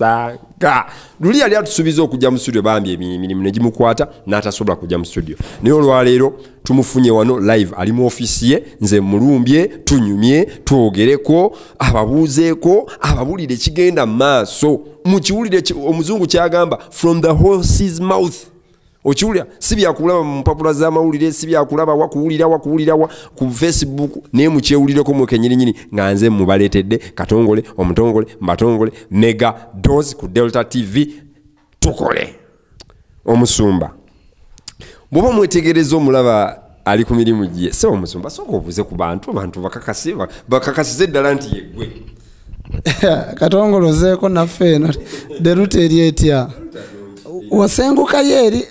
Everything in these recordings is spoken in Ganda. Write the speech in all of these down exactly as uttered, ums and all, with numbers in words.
twabasanga luli yali atusuubiza okujja mu studio bambi emirimu ne gimukwata n'atasobola kujja mu studio naye olwaleero tumufunye wano live ali mu office ye nze mulumbye tunyumye twogereko ababuuzeeko ababulire kigenda mu maaso mukiwulire omuzungu kyagamba from the horse's mouth okiwulira si byakulaba mu mpapula z'amawulire si byakulaba wakuwulira wakuwulira wa ku Facebook naye mukyewulireko mu kenyirinyini nga nze mubaleetedde Katongole Omutongole Mbatongole Mega Dose ku Delta T V tukole omusumba bwoba mwetegereza omulaba ali ku mirimu gye se omusumba soko obuze ku bantu abantu bakakasiba bakakasize ddala nti yeggwe Katongole ozeeko naffe eno de route eri etya wasenguka yeri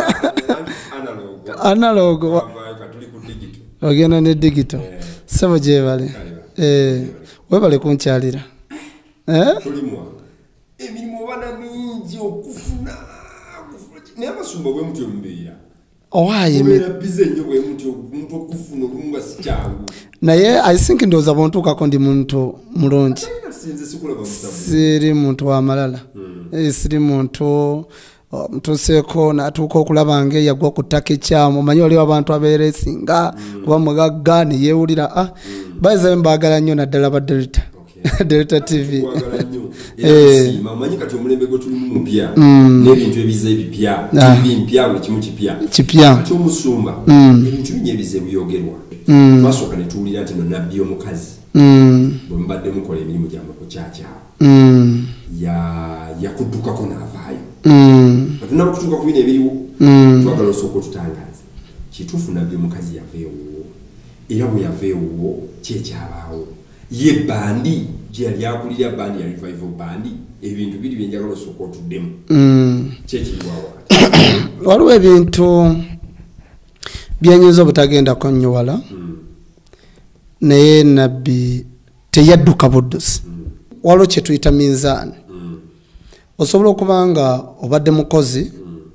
analog ogenda ne digital sebo gye bale eh webale kunkyalira eh tulimwa emirimu bana mingi okufuna ne abasumba bwe mutyo mbeera owaye mbeera bize nnyo bwe mutyo muntu okufuna olunga si kyangu naye I think ndoza bontu kako ndi muntu mulungi siri muntu wa malala eh siri muntu mtuseko natuko kulabange yagwa kutake kyamo manyi oli abantu abere singa kuba mugagga ne yewulira ah baza mbagala nnyo naddala ba Delta Delta T V eh mamanyi kati omulembe go tuli mu mpya n'ebintu ebize ebipya T V mpya buli kimu kipya kipya kati omusumba ebintu binye ebize byogerwa twasooka ne tuwulira nti no nabbi omukazi bwe mbadde mukola emirimu gyammwe ku kyakya ya yakuddukako n'avaayo Mm. Batuna kutuka kubine ebiriwo mm. twagala osoko tutangaza kitufu nabyo mukazi yaveewo era bwe yaveewo kyekyabaawo ye bandi gye yali akulira bandi ya revival bandi ebintu biri byenjagala osoko tuddemu mm. kyekiriwawo waliwo ebintu byenyiza obutagenda konnyowala mm. naye nabbi teyadduka buddusi mm. waliwo kye tuyita minzaani osobola okubanga obadde mukozi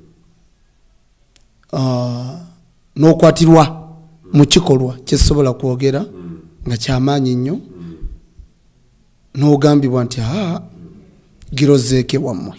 uh, n'okwatirwa mu kikolwa kyesobola kwogera nga kyamaanyi nnyo n'ogambibwa nti aa girozeeke wammwe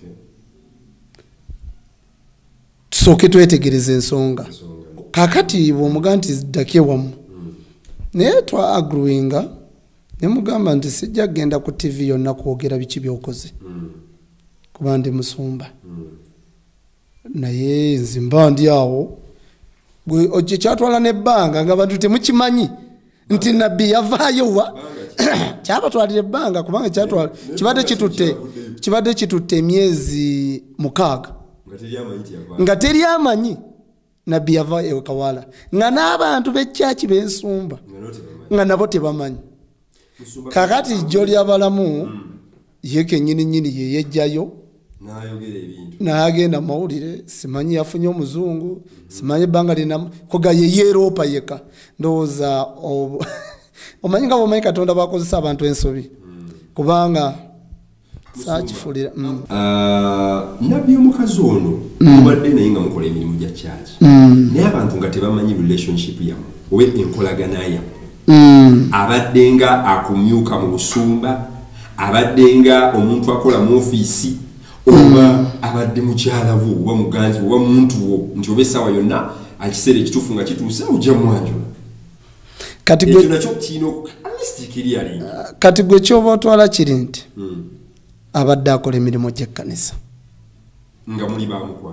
tusooke twetegereza ensonga kakati bw'omuga nti ddake wammwe naye twa agruinga ne mugamba nti sijja kgenda ku T V yonna kwogera biki by'okoze kuba ndi musumba mm. naye nzimba ndi awo bwe oje kyatwala nebbanga nga bantu temukimanyi nti nabbi yavaayo wa kyaba twalire ebbanga kubanga kyatwala kibadde kitutte kibadde kitutte emyezi mukaaga nga teri amanyi nabbi yavaayo kawala nga n'abantu b'ekyaki b'ensumba nga nabo tebamanyi kakati jjo ly'abalamu ye kennyini nnyini ye yejjayo n'agenda mawulire simanyi yafunye omuzungu simanyi ebbanga lina koga ye Europa yeka ndowooza omanyi nga bwomanyi Katonda bakozesa abantu ensobi kubanga saakifulira nabbi omukazi ono mubadde naye nga mukola emirimu gya kyaki naye abantu nga tebamanyi relationship yammwe oba enkolagana yammwe abadde nga akumyuka mu busumba abadde nga omuntu akola mu ofiisi oba abadde mukyalavu oba muganzi oba muntu wo nti oba essaawa yonna akiseera ekituufu nga kituuse ojja mwanjula kati gwe nakyo kiina alistikiriyali kati gwe kyoba otwala kiri nti abadde akola emirimu gy'ekkanisa nga muli bamukwa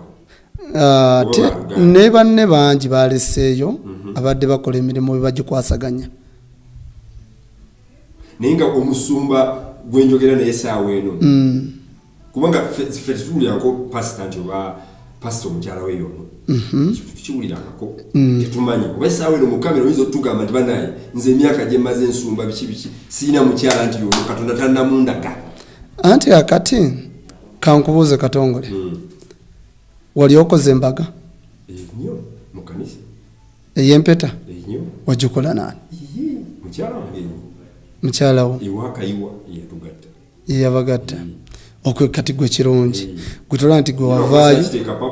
ne banne bangi baleseeyo abadde bakola emirimu bebagikwasaganya naye nga omusumba gwenjogera naye essaawa eno kubanga ffe tuwulirako pasita nti oba pasita omukyala weyo tukiwulirangako tetumanyi oba essaawa eno mukamera oyinza otugamba nti banaye nze emyaka gye mmaze ensumba biki biki siina mukyala nti ono Katonda tannamundaga anti akati kankubuuze Katongole wali okoze embaga nnyo mu kanisa ey'empeta nnyo wagikola nani mukyala wange mukyala wo iwakayiwa yatugatta yabagatta okwe kati gwe kirungi gutola nti gwe wavaayo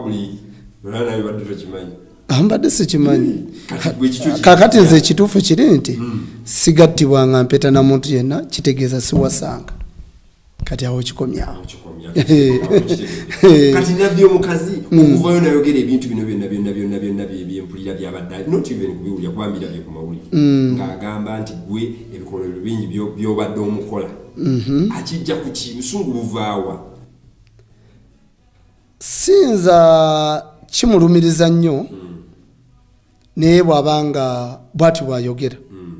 ambadde sikimanyi kakati nze ekituufu kiri nti sigattibwanga mpeta na muntu yenna kitegeeza siwasanga kati awo kikomyawo kati nabyo mukazi okuvayo nayogera ebintu bino byonna byonna byonna byonna byempulira byabadde not even kubiwulira kubambira bye ku mawulire ng'agamba nti gwe ebikolwa bingi byobadde omukola akijja ku ki busungu buvaawa sinza kimulumiriza nnyo naye bw'abanga bw'ati bw'ayogera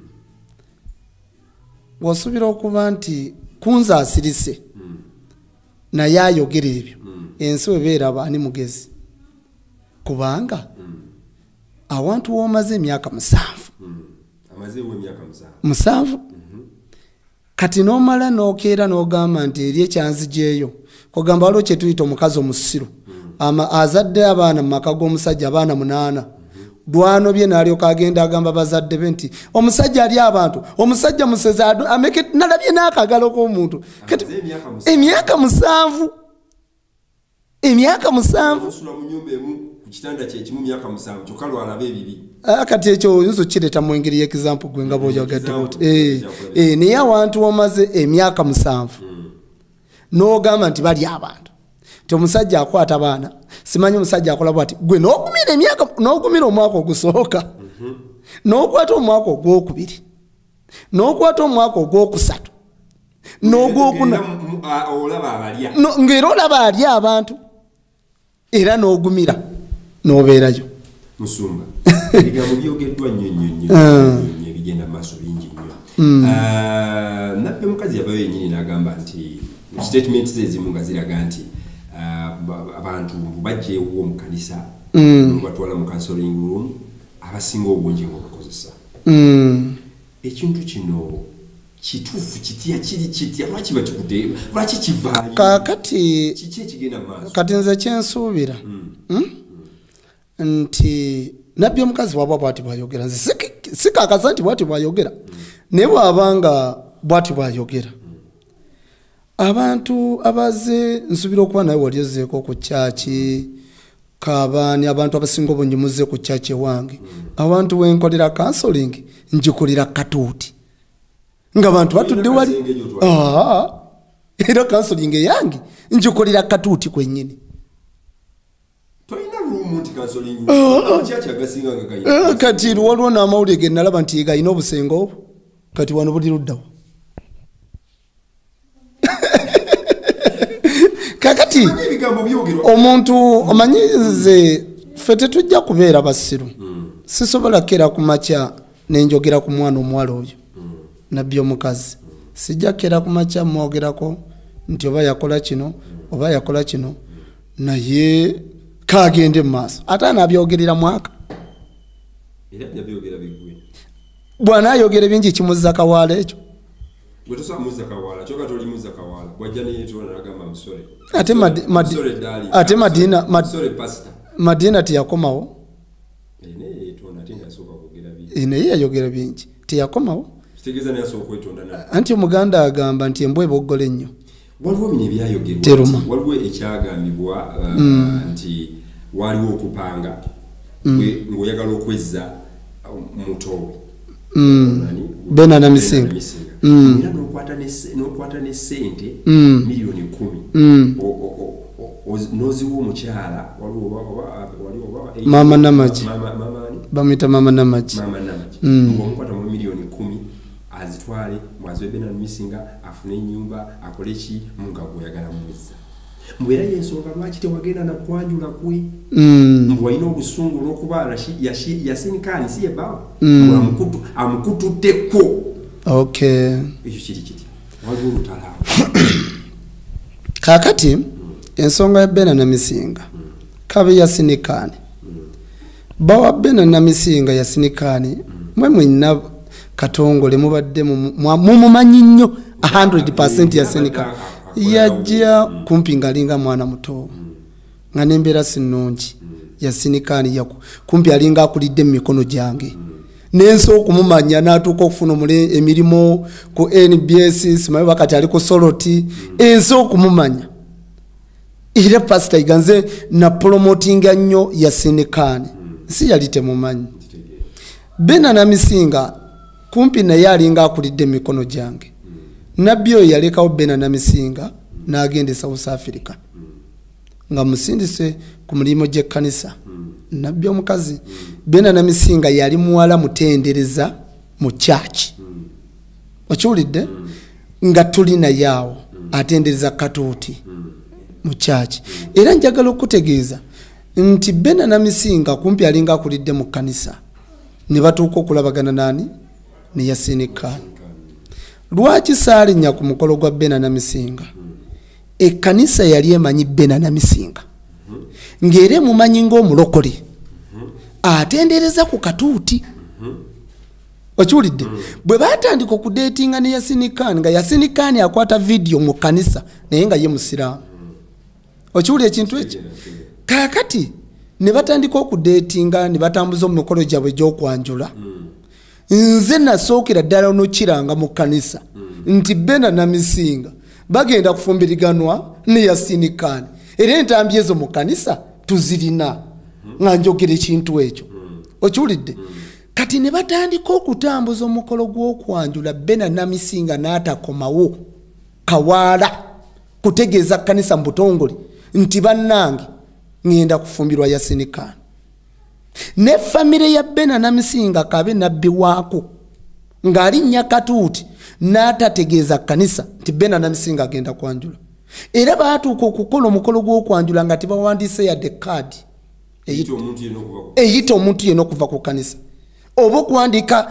bw'osuubira okuba nti kunza asirise naye ayogera ebyo ensi webeera ani mugezi kubanga awantu w'omaze emyaka musanvu musanvu kati n'omala n'okeera n'ogamba nti eri ekyanzijeeyo kugamba waliwo kye tuyita omukazi omusiru azadde abaana mu maka g'omusajja abaana munaana dwano bye nalyoka agenda agamba bazadde be nti omusajja ali abantu omusajja museze ameke nalabye n'akagalo k'omuntu emyaka musanvu emyaka musanvu kati ekyo oyinza okkireeta mu ngeri y'ekizampu gwe nga bw'oyogadde buti naye awantu omaze emyaka musanvu n'ogamba nti bali abantu nti omusajja akwata baana simanyi omusajja akola bwati gwe n'ogumira emyaka n'ogumira omwaka ogusooka n'okwata omwaka ogwokubiri n'okwata omwaka ogwokusatu n'ogwokuna ng'era olaba ali abantu era n'ogumira n'obeerayo musumba ebigambo byogeddwa nnyo nnyo nnyo ebigenda mu maaso bingi nnyo nabbe mukazi yavayo yennyini n'agamba nti statement ze ezimu nga ziraga nti abantu bajjeewo mu kanisa batwala mu counseling room abasinga obungi ng'obakozesa ekintu kino kituufu kitya kiri kitya lwaki bakikute lwaki kivaayo kakati kiki ekigenda mu maaso kati nze kyensuubira nti nabbi omukazi wabwa bwati bwayogera nze sikakasa nti bwati bwayogera naye bwabanga bwati bwayogera abantu abaze nsubira okuba naye wali ozeeko ku kyaki kabaani abantu abasinga obungi muzze ku kyaki ewange abantu wenkolera counseling njikolera katuuti nga abantu batudde wali era counseling eyange njikolera katuuti kwennyini kati waliwo n'amawulire ge nalaba nti galina obusenga obwo kati wano buli luddawo kakati omuntu omanyize ffe tetujja kubeera basiru sisobola kera ku makya nenjogera ku mwana omuwala oyo nabbi omukazi sijja kera ku makya mwogerako nti oba yakola kino oba yakola kino naye kagende mu maaso ate anabyogerera mwaka bwana ayogera bingi kimuzza kawaala ekyo ate ate madina madina teyakomawo naye yayogera bingi teyakomawo anti omuganda agamba nti embwa eboggole ennyo waliwo bino ebyayogerwa waliwo ekyagambibwa nti waliwo okupanga ng'oyagala okwezza muto bena na misinga era n'okwata ne ssente miliyoni kumi n'oziwa omukyala mama namagi bamwita mama namagi ng'omukwata mu miliyoni kumi azitwale mwaziwe bena na misinga afune ennyumba akole ki munga gw'oyagala mwezza mbwera yensonga lwaki tewagenda nakwanjula kwe mbwe walina obusungu olw'okuba yasinikaani si yebawo amukutuddeko ekyo kiri kitya waliwo olutalaawo kaakati ensonga ya bena na misinga kabe yasinikaani bawa bena na misinga yasinikaani mwe mwenna Katongole mubadde mumumanyi nnyo one hundred percent yasinikaani yajja kumpi ngalinga mwana muto nga nembeera sinungi yasinikaani yaku kumpi alinga akulidde mu mikono gyange nensi okumumanya n'atuuka okufuna emirimu ku N B S simanyi wakati ali ku Soloti ensi okumumanya era pasita iganze na promotinga nnyo yasinikaani si yali temumanyi bena na misinga kumpi naye alinga akulidde mu mikono gyange nabbi oyo yalekawo bena na misinga n'agenda e South Africa nga musindise ku mulimu gy'ekkanisa nabbi omukazi Bena Namisinga yali muwala mutendereza mu church okiwulidde nga tulina yaawo atendereza katuuti mu church era njagala okutegeeza nti Bena Namisinga kumpi alinga akulidde mu kkanisa ne batuuka okulabagana nani ne Yasinika lwaki saalinya ku mukolo gwa Bena Namisinga ekkanisa yali emanyi Bena Namisinga ng'era mumanyi ng'omulokole atendereza ku katuuti okiwulidde bwe batandika okudeetinga ne Yasinika nga Yasinika akwata video mu kkanisa naye nga ye musiraamu okiwulira ekintu ekyo kaakati ne batandika okudeetinga ne batambuza mu mikolo gyabwe gy'okwanjula nze nasookera ddala onokiranga mu kkanisa nti Bena Namisinga bagenda kufumbiriganwa ne Yasinika era entambi ezo mu kkanisa tuzirina nga njogera ekintu ekyo okiwulidde kati ne batandika okutambuza omukolo gw'okwanjula Bena Namisinga n'atakomawo kawaala kutegeeza kkanisa mu Butongole nti bannange ngenda kufumbirwa Yasinika ne famire ya Bena Namisinga kabe nabbi waako ng'alinnya katuuti n'atategeeza kkanisa nti Bena Namisinga agenda kwanjula era baatuuka okukola omukolo gw'okwanjula nga tebawandiise yadde kaadi eyita omuntu yenna okuva ku kkanisa oba okuwandika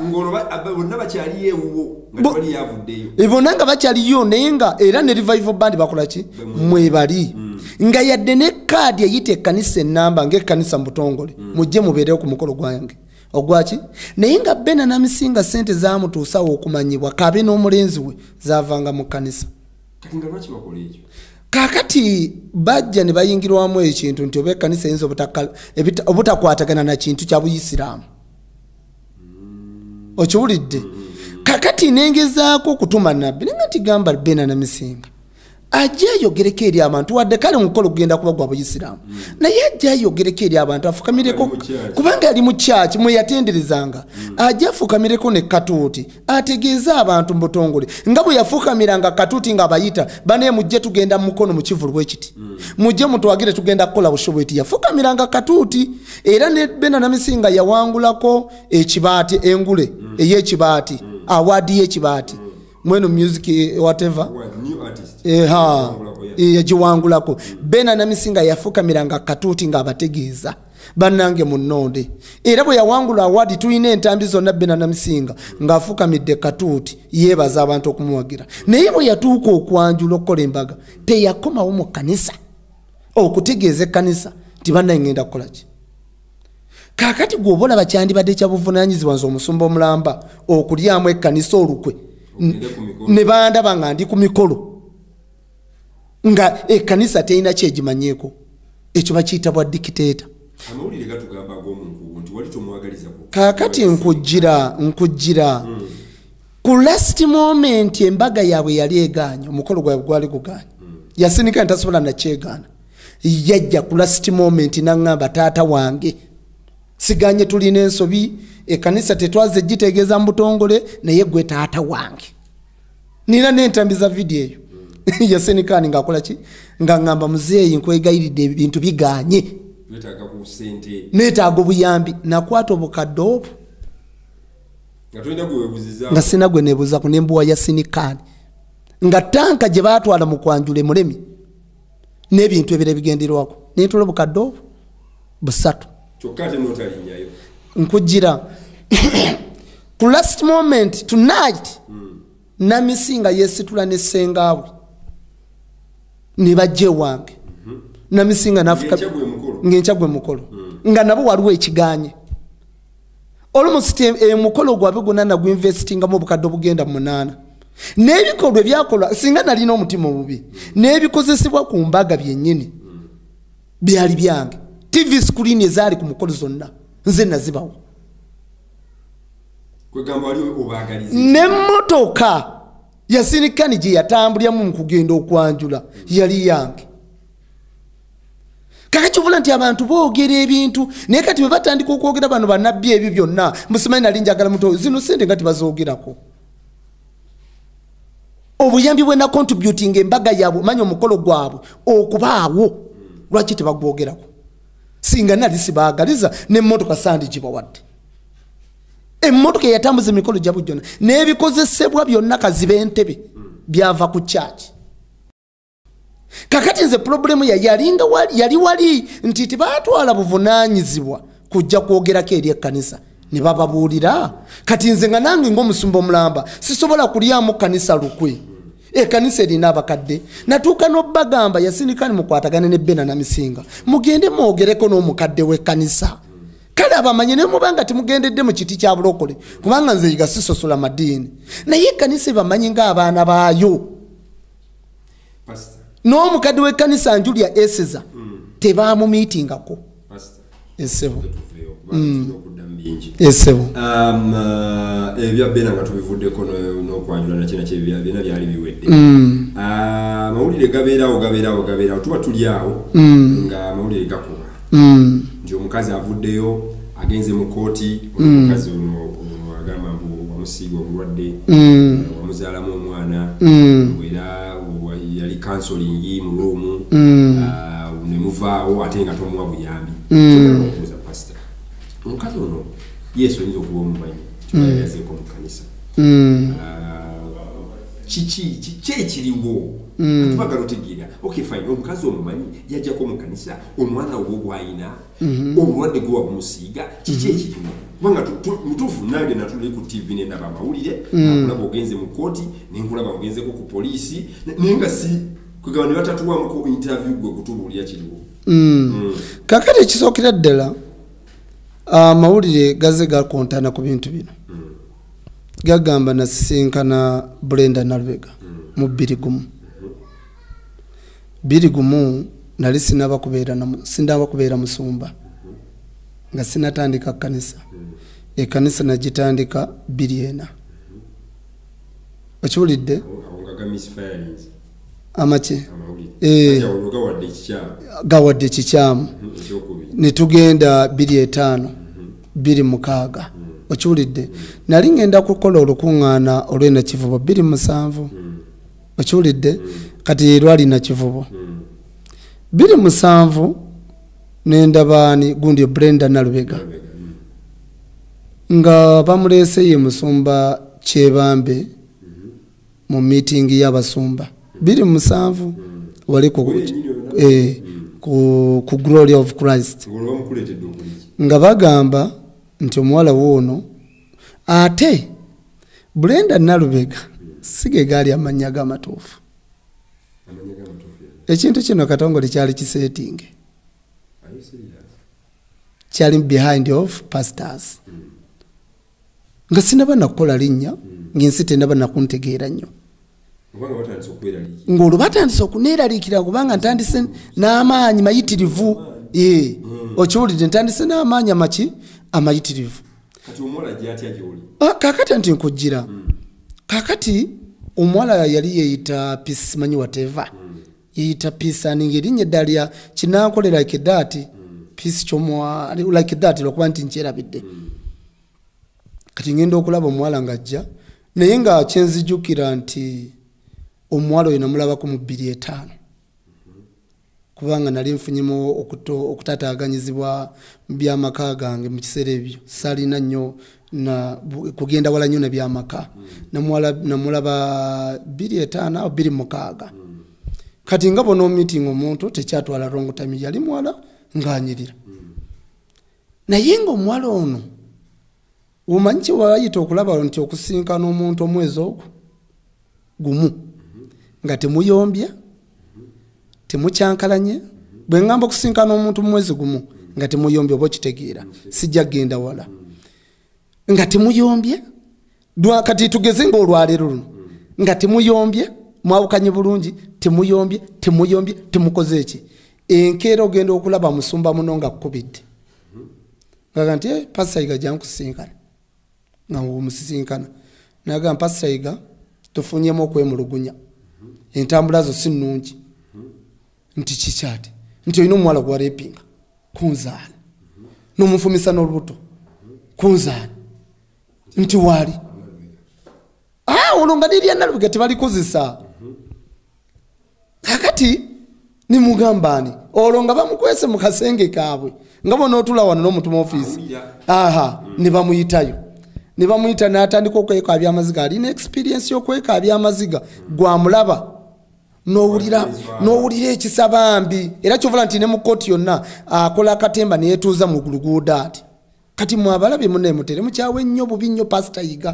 bonna nga bakyaliyo naye nga era ne revival band bakola ki mwebali nga yadde ne kaadi eyita ekkanisa ennamba ng'ekkanisa mu Butongole mujje mubeerewo ku mukolo gwange ogwaki naye nga Bena Namisinga sente zaamutuusawo okumanyibwa kabe n'omulenzi we zaavanga mu kkanisa kaakati bajja ne bayingirwamu ekintu nti oba ekkanisa eyinza obutakwatagana na kintu kya Buyisiraamu okiwulidde kaakati nengezaako okutuma nabbi nenga ntigamba Bena Namisinga ajja ayogereko eri abantu wadde kale omukolo gugenda kuba gwa Buyisiraamu naye ajja ayogereko eri abantu afukamireko kubanga ali mu kyaki mwe yatenderezanga ajja afukamireko ne katuuti ategeeza abantu mu Butongole nga bwe yafukamiranga katuuti nga abayita bane mujje tugenda mu mukono mu kivulu bwekiti mujje mutwagire tugenda kukola bushoboti yafukamiranga katuuti era ne Bena Namisinga yawangulako ekibaati engule ey'ekibaati awaadi y'ekibaati mweno music whatever eha yajiwangulako Bena Namisinga yafukamiranga katuuti nga abategeeza bannange munnonde era bwe yawangula awadi tulina entambi zonna Bena Namisinga ng'afukamidde katuuti yeebaza abantu okumuwagira naye bwe yatuuka okwanjula okukola embaga teyakomawo mu kkanisa okutegeeza ekkanisa nti bannange ngenda kukola ki kaakati gwoba olaba kyandibadde kya buvunaanyizibwa nze omusumba omulamba okulyamu ekkanisa olukwe ne bandaba nga ndi ku mikolo nga ekkanisa terina kyegimanyeeko ekyo bakiyita bwa dikiteeta kaakati nkujjira nkujjira ku last moment embaga yaabwe yali egaanye omukolo gwabwe gwali gugaanye Yasinika ntasobola nakyegaana yajja ku last moment n'aŋŋamba taata wange siganye tulina ensobi ekkanisa tetwaze gitegeeza mu Butongole naye gwe taata wange nina n'entambi za video eyo Yasinika ng'akola ki nga ŋŋamba muzeeyi nkwegayiridde ebintu bigaanye neetaaga obuyambi nakwata obukadde obwo nga sina gwe neebuuzaku nembuwa Yasinika nga tanka gye baatwala mu kwanjula emulemi n'ebintu ebire bigenderwako neetula obukadde obwo busatu nkujjira ku last moment tonight Namisinga yesitula ne ssengaabwe ne bajja ewange Namisinga nafuka ng'enkya gwe mukolo nga nabo waliwo ekigaanye almost emukolo gwabe gonna nagwinvestingamu obukadde obugenda munaana n'ebikolwa ebyakolwa singa nalina omutima omubi n'ebikozesebwa ku mbaga byennyini byali byange T V screen ezaali ku mukolo zonna nze nazibawo n'emmotoka Yasinika gye yatambulyamu mu kugenda okwanjula yali yange kaka kivula nti abantu boogera ebintu naye kati bwe batandika okwogera bano bannabbi ebyo byonna musimanyi nali njagala muto zino sente nga tibazoogerako obuyambi bwe na contributing embaga yaabwe manyo omukolo gwabwe okubaawo lwaki tebagwogerako singa nali sibaagaliza n'emmotoka sandi gibawadde emmotoka eyatambuza emikolo gyabwe gyonna n'ebikozesebwa byonna kaziba entebe byava ku kyaki kakati nze problemu yalinga yali wali nti tebaatwala buvunaanyizibwa kujja kwogerako eri ekkanisa ne bababuulira kati nze nga nange ng'omusumba omulamba sisobola kulyamu kanisa lukwe ekkanisa erina abakadde natuuka n'obbagamba yasindikani mukwatagane ne Bena Namisinga mugende mwogereko n'omukadde w'ekkanisa kale abamanye ne mubanga temugendedde mu kiti kya bulokole kubanga nze yiga sisosola madiini naye ekkanisa ebamanyi ng'abaana baayo n'omukadde w'ekkanisa Njulia Eseza tebaamumiitingako esebo esebo ebya Bena nga tubivuddeko n'okwanjula nakina kyebya byonna byali biwedde amawulire gabeerawo gabeerawo gabeerawo tuba tuli awo nga amawulire gakuba nti omukazi avuddeyo agenze mu kooti omukazi ono agamba mbu wamusiiga obulwadde wamuzaalamu omwana era yali kansolingi mu luumu ne muvaawo ate nga tomuwa buyambi okubuuza pasita omukazi ono yesu oyinza okuba omumanyi yazeeko mu kanisa kiki kiki ekiriwo atubagala otegeera okay fine omukazi omumanyi yajjako mu kanisa omwana ogwo gwayina obulwadde gwe wabumusiiga kiki ekiriwo kubanga mutuufu nange natuli ku tv nendaba amawulire nakulaba ogenze mu kooti nenkulaba ogenzeko ku poliisi naye nga si kwegaba ne batatuwamuko interview gwe kutubuulira kiriwo kakati ekisookera ddala amawulire gaze gakontana ku bintu bino gagamba nasisinkana Brenda Nalubega mu bbiri gumu bbiri gumu nali sinaba kubeera sindaba kubeera musumba nga sinatandika kanisa ekkanisa nagitandika bbiri ena okiwulidde amaki gawadde ekikyamu ne tugenda bbiri etaano bbiri mukaaga okiwulidde nali ngenda kukola olukuŋŋaana olw'enakivubo bbiri musanvu okiwulidde kati lwali nakivubo bbiri musanvu nendabaani gundi Brenda Nalubega nga bamuleese ye musumba Kyebambe mu miitingi y'abasumba bbiri musanvu wali ku eh ku, ku Glory of Christ nga bagamba nti omuwala woono ate Brenda Nalubega sige gaali amanya g'amatuufu ekintu kino Katongole kyali kisetinge kyali behind of pastors nga sinaba nakukola linnya ng'ensi tenaba nakuntegeera nnyo ng'olwo batandise okuneeraliikira kubanga ntandise n'amaanyi mayitirivu ee okiwulidde ntandise n'amaanyi amaki amayitirivu kakati nti nkujjira kakati omuwala yali yeeyita peace manyi whatever yeeyita peace aninga erinnya eddala kinaankole like that peace kyomuwa like that lwokuba nti nkyerabidde kati ngenda okulaba omuwala ng'ajja naye nga kyenzijjukira nti omuwala oyo namulabako mu bbiri etaano kubanga nali nfunyemu okutataaganyizibwa mu byamaka gange mu kiseera ebyo saalina nnyo kugenda wala nnyo ne byamaka namulaba bbiri etaano awo bbiri mukaaga kati nga bona omumiting omuntu tekyatwala rongo time yali muwala ng'anyirira naye ng'omuwala ono omanyi kyewayita okulaba nti okusinkana omuntu omwezi ogwo gumu nga temuyombya temukyankalanye bwe ngamba okusinkana omuntu mu mwezi gumu nga temuyombya oba okitegeera sijja kgenda wala nga temuyombye kati tugeze ng'olwaleero luno nga temuyombye mwawukanye bulungi temuyombye temuyombye temukoze eki enkeera ogenda okulaba musumba muno nga kkubidde ngaga nti pasayiga jankusinkana nga omusisinkana naga pasayiga tufunyemu okwemulugunya entambula zo si nnungi nti kikyate nti olina omuwala gwarepinga kunzaani n'omufumisa n'olubuto kunzaani nti waali ah olonga lirya Nalubega tebalikozesa kakati ni mugambani olonga bamukwese mu kasenge kaabwe nga bona otula wano n'omuntu mu office aha mm. ne bamuyitayo ne bamuyita n'atandika okweka abyamaziga alina experience y'okweka abyamaziga gwa mulaba n'owulira n'owulira ekisabambi era kyovula nti ne mu kkooti yonna akola akatemba ne yeetuuza mu guluguudo ati kati mwabalabe munne mutere mukyawe nnyo bubi nnyo pastor Yiga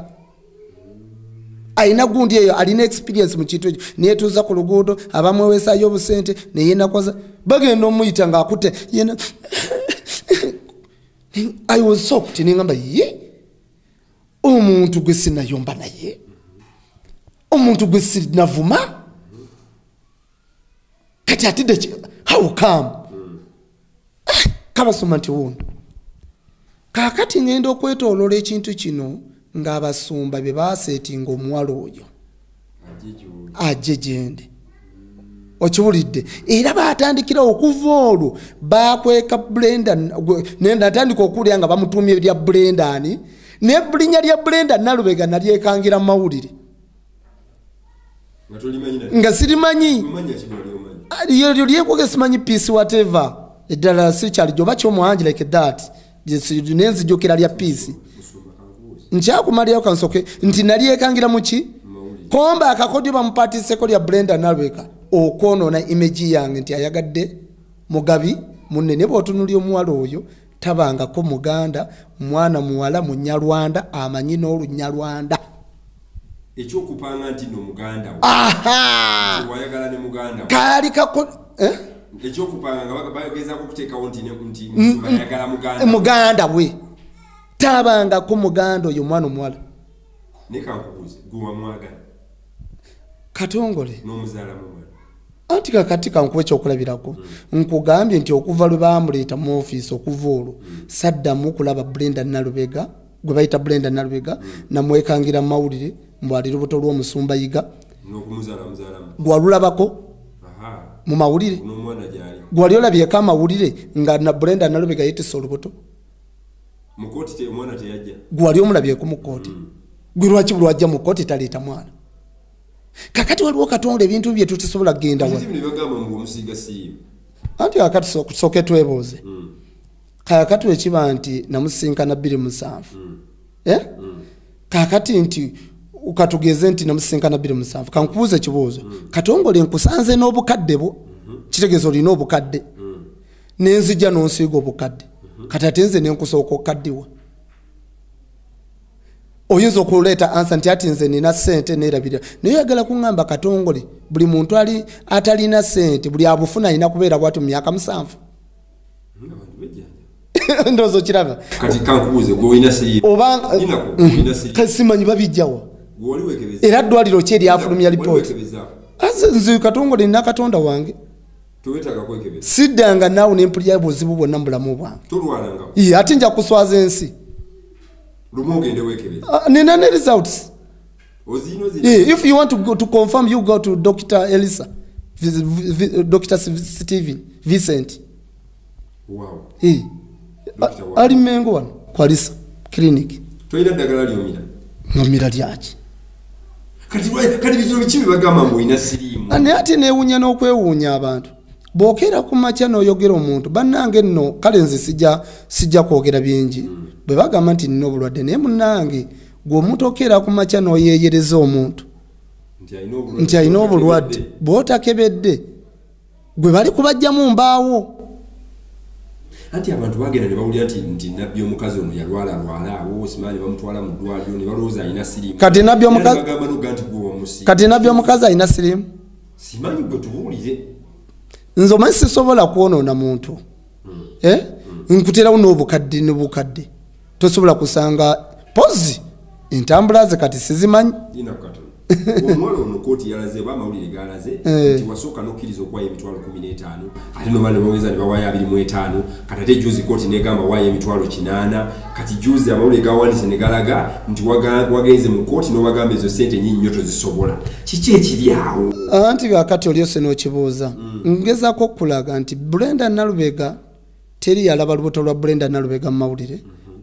aina gundi eyo alina experience mu kintu ekyo ne yeetuuza ku luguudo abamweweesaayo obusente ne yenakoza bagenda omuyita ng'akutte yena I was shocked ningamba ye omuntu gwe sinayomba naye omuntu gwe sinavuma kati atide how come kabasoma nti wuno kakati ngenda okwetoolola ekintu kino ng'abasumba be baaseetinga omuwala oyo ajje gyende okiwulidde era baatandikira okuva olwo bakweka Brenda nenda atandika okuwulira nga bamutuumya ebya Brendani ne bulinya lya Brenda Nalubega nalyekangira mawulire nga sirimanyi lyo lyekwoge simanyi peace whatever eddala sikyali gyoba kyomwangi like that nenzijukira lya peace nkyakumalirayo kansoke nti nalyekangira muki komba akakodyo bamupatiseko lya Brenda Nalubega okwonoona image yange nti ayagadde mugabi munene bw'otunulya omuwala oyo tabangako muganda mwana muwala munyalwanda amanyi n'olunyalwanda ekyokupanga nti no muganda aha wayagala ne muganda kali kako eh ekyokupanga nga bagezaako okuteekawo nti nti bayagala muganda muganda we tabangako muganda oyo mwana omuwala ne kankubuuze gwe wamwagala Katongole n'omuzaala mu mwana anti kakati kankuwa ekyokulabirako mm. nkugambye nti okuva lwe bamuleeta mu ofiisi okuva olwo mm. saddamu okulaba Brenda Nalubega gwe bayita Brenda Nalubega mm. namwekangira mu mawulire mbwali lubuto lw'omusumba Yiga gwalulabako mu mawulire gwali olabyeko amawulire nga na Brenda Nalubega yeetisse olubuto gwali omulabyeko mu kkooti gwe lwaki bulwajja mu kkooti taleeta mwana kakati waliwo Katonda ebintu bye tutisobola kgenda wa anti kakati soke twebuuze kakati wekiba nti namusinkana bbiri musanvu eh kakati nti ukatugeze nti namusinkana bbiri musanvu kankubuuze kibuuzo Katongole nkusanze n'obukadde bwo kitegeeza olina obukadde nenzija n'onsiiga obukadde kati ate nze nenkusooka okukaddiwa oyinza okuleeta ansa nti ati nze nina ssente neerabirira naye oyagala kuŋŋamba Katongole buli muntu ali atalina ssente buli abufuna alina kubeera bwati mu myaka musanvu ndowooza okiraba kati kankubuuze gwe olina siriimu oba kasimanyi babijjawa era ddwaliro ki eryafulumya lipooti nze Katongole nina Katonda wange siddanga naawe nempulira buzibu bwonna mu bulamu bwange ate nja kuswaza ensi Uh, nina ne results. Yeah, if you want to go to confirm, you go to Doctor Elisa, v v Doctor Stephen Vincent. Wow. Yeah. Ali mengo wan kwa Lisa clinic. Toida dagala lyomira. Ngomira lyaki. Kati kati bijiro bichibi bagamba mbo ina sirimu. Ane ati neewunya n'okwewuunya abantu. Bokera ku makya n'oyogera omuntu bannange nno kale nze sijja sijja kwogera bingi mm. bwe bagamba nti nina obulwadde naye munnange gwe omuntu okera ku makya n'oyeeyereza omuntu nti alina obulwadde bw'otakebedde gwe bali kubajjamu mbaawo anti abantu bagenda ne bawulira nti nti nabbi omukazi ono yalwala lwala awo simanyi bamutwala mu ddwaliro ne balowooza alina sirimu kati nabbi omukazi kati nabbi omukazi alina sirimu simanyi gwe tubuulire nze omanyi sisobola kwonoona muntu mm. eh? mm. nkuterawo n'obukadde n'obukadde tosobola kusanga pozi entambula ze kati sizimanyi omwala ono kooti yalaze oba amawulire galaze nti wasooka n'okkiriza okuwaayo emitwalo kumi n'etaano ate noba ne baweza ne bawaayo abiri mu etaano kati ate juzi kooti negamba waayo emitwalo kinaana kati juzi amawulire gawandiise ne galaga nti wagenze mu kooti n'obagamba ezo ssente nnyingi nnyo tozisobola kiki ekiri awo anti kakati olyose n'okibuuza ngezaako okulaga nti Brenda Nalubega teri yalaba lubuto lwa Brenda Nalubega mu mawulire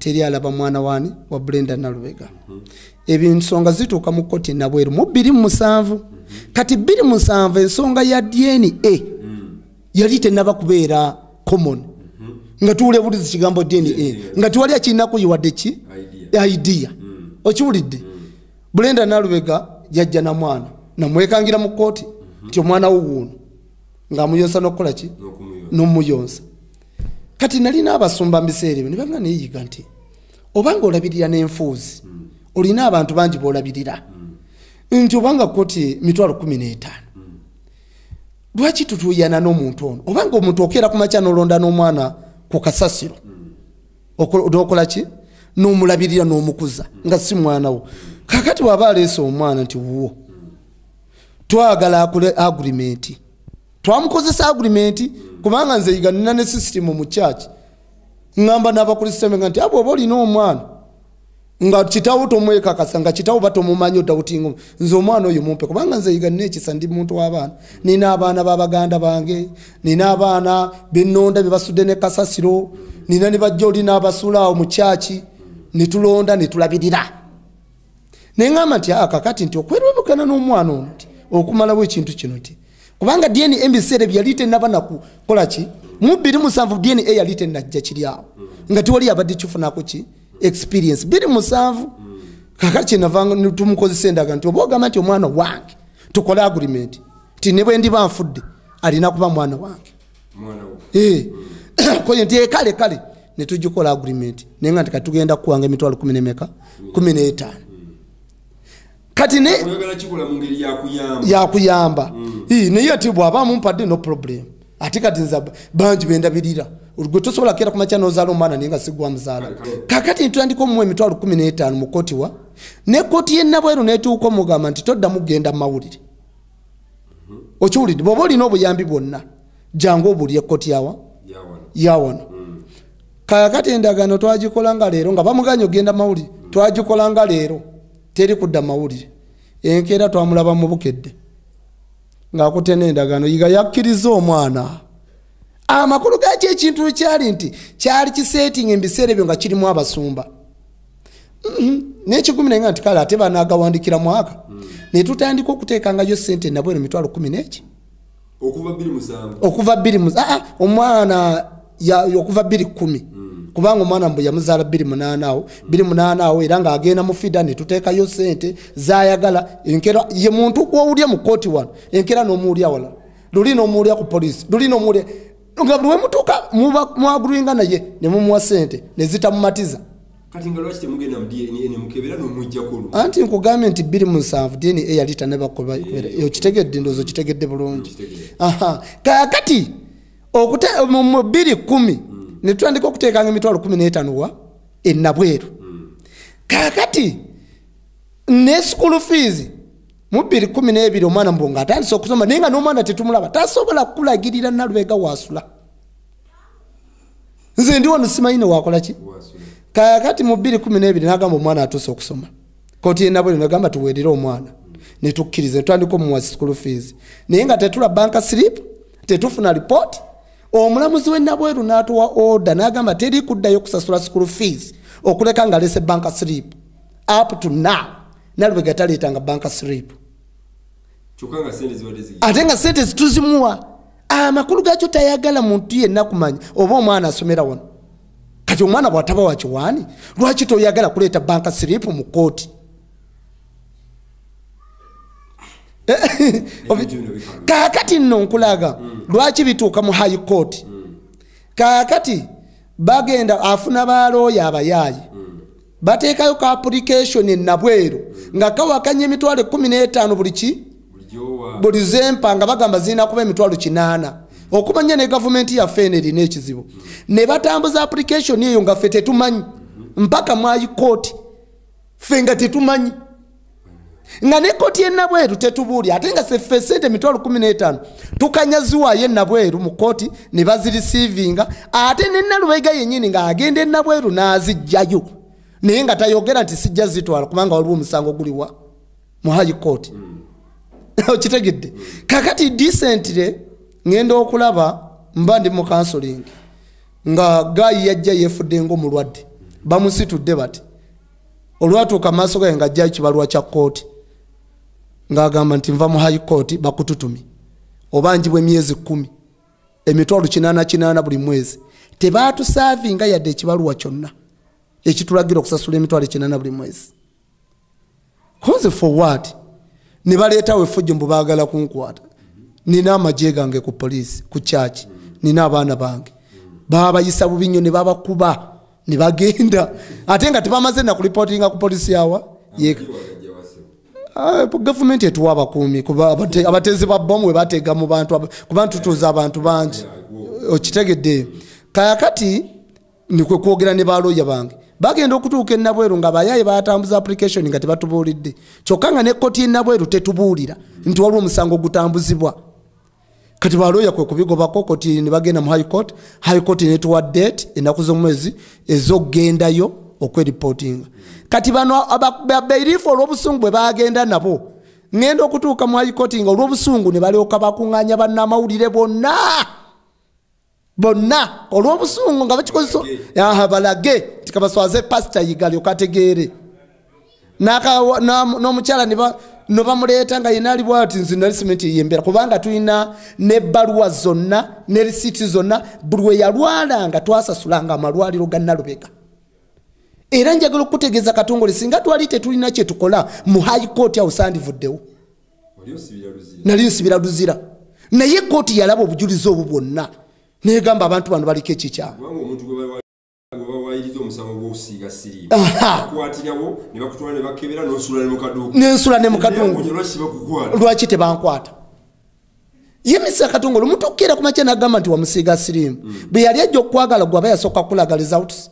teri alaba mwana wani wa Brenda Nalubega ebinsonga zituuka mu koti nabweru mu bbiri mu musanvu kati bbiri mu musanvu ensonga ya D N A yali tenaba kubeera common nga tuule bulizi kigambo D N A nga tuwali akirinaku yiwadde ki idea okiwulidde Brenda Nalubega jajja na mwana namwekangira mu koti nti omwana wo wuuno ng'amuyonsa n'okukola ki n'omuyonsa kati nali n'abasumba mbiseera ebyo ne banga neeyiga nti obanga olabirira n'enfuuzi olina abantu bangi boolabirira nti obanga koti mitwalo kumi n'etaano lwaki tutuuyana n'omuntu ono obanga omuntu okeera ku makya n'olonda n'omwana ku kasasiro okola ki n'omulabirira n'omukuza nga si mwana wo kakati waba aleese omwana nti wuwo twagala akole agreement twamukozesa agreement kubanga nze yiga nina ne system mu church ngamba n'abakristaayo nga nti abo oba olina omwana nga kitawo tomwekakasa nga kitawo batomumanyi odawutingo nze omwana oyo mumpe kubanga nze yiga nina ekisa ndi muntu w'abaana nina abaana b'abaganda bange nina abaana bennonda bebasudde ne kasasiro nina ne bajja oli n'abasuulaawo mu kyaki ne tulonda ne tulabirira ne ngamba nti akakati nti okwerwebukana n'omwana ono nti okumalawo ekintu kino nti kubanga D N A ebiseera byali tennaba nakukola ki mu bbiri musanvu D N A yali tennajja kiri awo nga tiwali abadde kifunako ki experience bbiri musanvu kakati kyenavanga tumukozesa endaga nti oba ogamba nti omwana wange tukole agreement nti ne bwe ndiba nfudde alina kuba mwana wange koye nti kale kale ne tugikola agreement naye nga nti katugenda kuwanga emitwalo kumi n'emeka kumi n'etaano kati ne yakuyamba naye ati bw'aba mumpadde no problem ate kati nza bangi bendabirira gwe tosobola kera ku makya n'ozaala omwana naye nga sigwa muzaala kakati ntutandika omuwa emitwalo kumi n'etaano mu koti wa ne koti ye Nabweru neetuuka omugamba nti toddamu kugenda mu mawulire okiwulidde bw'oba olina obuyambi bwonna jangu obulye koti yawa yawano kakati endagaano twagikola nga leero nga bamuganya ogenda mawulire twagikola nga leero teri kudda mawulire enkeera twamulaba mu bukedde ng'akutena endagaano yiga yakkiriza omwana amakulu gaki ekintu kyali nti kyali kiseetinga embiseera ebyo nga kirimu abasumba n'ekikumi naye nga nti kale ate banaagawandikira mwaka ne tutandika okuteekangayo ssente Nabweru mitwalo kumi n'eki okuva bbiri omwana okuva bbiri kumi kubanga omwana mbu yamuzaala bbiri munaana awo bbiri munaana awo era ng'agenda mu fida ne tuteekayo ssente zaayagala enkera ye muntu gw'owulya mu kooti wano enkera n'omuwulya wala luli n'omuwulya ku poliisi luli n'omuwulya nga buli we mutuuka mwagulwinga naye ne mumuwa ssente ne zitamumatiza kati nga lwaki temugenda mu D N A mukebera n'omujjakulu anti nkugambye nti bbiri mu nsanvu D N A yali tanaba okitegedde ndowooza okitegedde bulungi kakati mu bbiri kumi ne tutandika okuteekanga emitwalo kumi n'etaano wa e Nabweru kakati ne school fees mu bbiri kumi n'ebiri omwana mbu nga atandise okusoma naye nga n'omwana tetumulaba tasobola kulagirira Nalubega waasula nze ndi wano simanyi ne wakola ki kakati mu bbiri kumi n'ebiri n'agamba omwana atuuse okusoma koti ye Nabweru n'agamba tuweerere omwana ne tukkiriza ne tutandika omuwa school fees naye nga tetula banka slip tetufuna report omulamuzi we Nabweru n'atuwa order n'agamba teri kuddayo kusasula school fees okuleka nga alese banka slip up to now Nalubega taleetanga banka slip ate nga sente zituzimuwa amakulu gakyo tayagala muntu yenna kumanya oba omwana asomera wano kati omwana bw'ataba wa kiwaani lwaki toyagala kuleeta banka slip mu kooti kakati nno nkulaga lwaki bituuka mu high court kakati bagenda afuna balooya abayaayi bateekayo ka application e Nabweru nga kawakanya emitwalo kumi n'etaano buli ki buli zempa nga bagamba zirina kuba emitwalo kinaana okumanya ne gavumenti yaffe eno erina ekizibu ne batambuza application eyo nga ffe tetumanyi mpaka mu high court ffe nga tetumanyi nga ne koti ye Nabweru tetubuulya ate nga seffe sente emitwalo kumi n'etaano tukanyaziwayo e Nabweru mu kooti ne bazirisiivinga ate ne Nalubega yennyini ng'agenda e Nabweru n'azijjayo naye nga tayogera nti sijja zitwala kubanga waliwo omusango guliwa mu high court okitegedde kakati decently ngenda okulaba mba ndi mu counseling nga gayi yajja yefudde ng'omulwadde bamusitudde bati olwatuuka maaso gaye nga ajjayo kibaluwa kya kooti ng'agamba nti nva mu high court bakututumi obanjibwa emyezi kumi emitwalo kinaana kinaana buli mwezi tebatusaavinga yadde ekibaluwa kyonna ekitulagira okusasula emitwalo kinaana buli mwezi cause for what ne baleetawo effujjo mbu baagala kunkwata nina amagye gange ku poliisi ku kyaki nina abaana bange babayisa bubi nnyo ne babakuba ne bagenda ate nga tebamaze na kulipotinga ku poliisi yawa yeka gavumenti etuwa abakuumi kuba abatezi ba bomu we batega mu bantu kuba ntutuuza abantu bangi okitegedde kakati nikwe kwogera ne baloya bange bagenda okutuuka enabweru nga bayaye batambuza application nga tebatubuulidde kyokka nga ne kkooti enabweru tetubuulira nti waliwo omusango gutambuzibwa kati baloya kwe kubigobako koti ne bagenda mu high court high court netuwa date ennaku z'omwezi ez'okgendayo okweripotinga kati bano ababeirifu olw'obusungu bwe bagenda nabo ngenda okutuuka mu high court nga olw'obusungu ne balyoka bakuŋŋaanya bannamawulire bonna bonna olw'obusungu nga bakikozesa aha balage tikabaswaze pasita Yiga alyoka ategeere n'omukyala no bamuleeta nga yina ali bwati nzi nali simenti yembera kubanga tulina n'ebbaluwa zonna ne risiti zonna buli we yalwalanga twasasulanga amalwaliro ga Nalubega era njagala okutegeeza Katongole singa twali tetulina kye tukola mu high court awo sandivuddewo nali nsibira luzira naye kooti yalaba obujulizi obwo bwonna negamba abantu bano baliko ekikyamu nensula ne mukadungu lwaki tebankwata yemisa Katongole omuntu okukera ku makya nagamba nti wamusiiga sirimu bwe yali ajja okwagala gwaba yasooka kulagaliza outs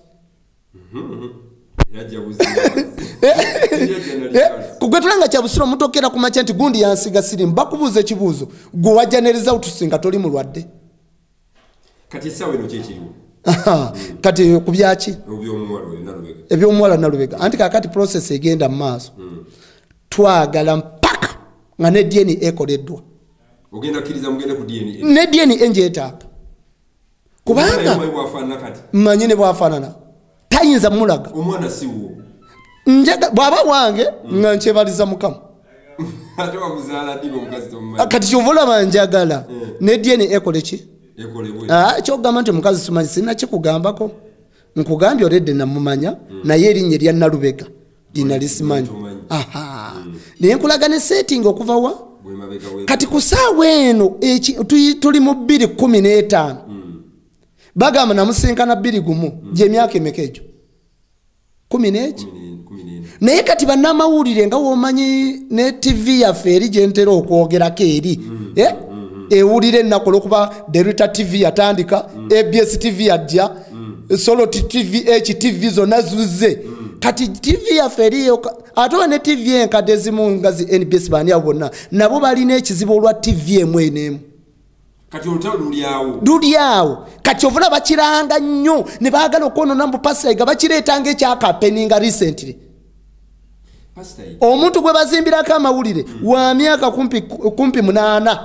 kugwetulanga kyabusiro omuntu okukera ku makya nti gundi yansiiga sirimu bakubuuza ekibuuzo gwe wajja ne results nga toli mulwadde kati esawa eno kyekiriwo kati ku byaki ebyomuwala Nalubega anti kakati process egenda mu maaso twagala mpaka nga ne D N A ekoleddwa ogenda kkiriza mugende ku D N A ne D N A njeetaaga kubanga mmanyi ne bwafaanana tayinza mulaga omwana siwo njaga bwaba wange nga nkyebaliza Mukama ate wamuzaala ddiba omukazi tomumanyi kati kyovulaba njagala ne D N A ekole ki kyogamba nti mukazi simanyi sirina kikugambako nkugambye oledde namumanya naye erinnya erya Nalubega lina lisimanyi naye nkulaga ne setting okuva wa kati ku ssaawa eno tuli mu bbiri kumi n'etaano bagamba namusinkana bbiri gumu gy'emyaka emeka egyo kumi n'egi naye kati bannamawulire nga womanyi ne tivi yaffe eri gyentera okwogerako eri ewulire ennaku olwokuba Derita T V yatandika A B S T V yajja Solo T V H T V zonna zuzze kati T V yaffe eriyo ate oba ne T V enkadde ezimu nga zi N B S baani abo bonna nabo balina ekizibu olwa T V emu enemu kati olutalo lulyawo lulyawo kati ovula bakiranga nnyo ne baagala okwonona mu Pasaiga bakireetanga ekyakapeninga recently omuntu gwe bazimbirako amawulire wa myaka kumpi, kumpi munaana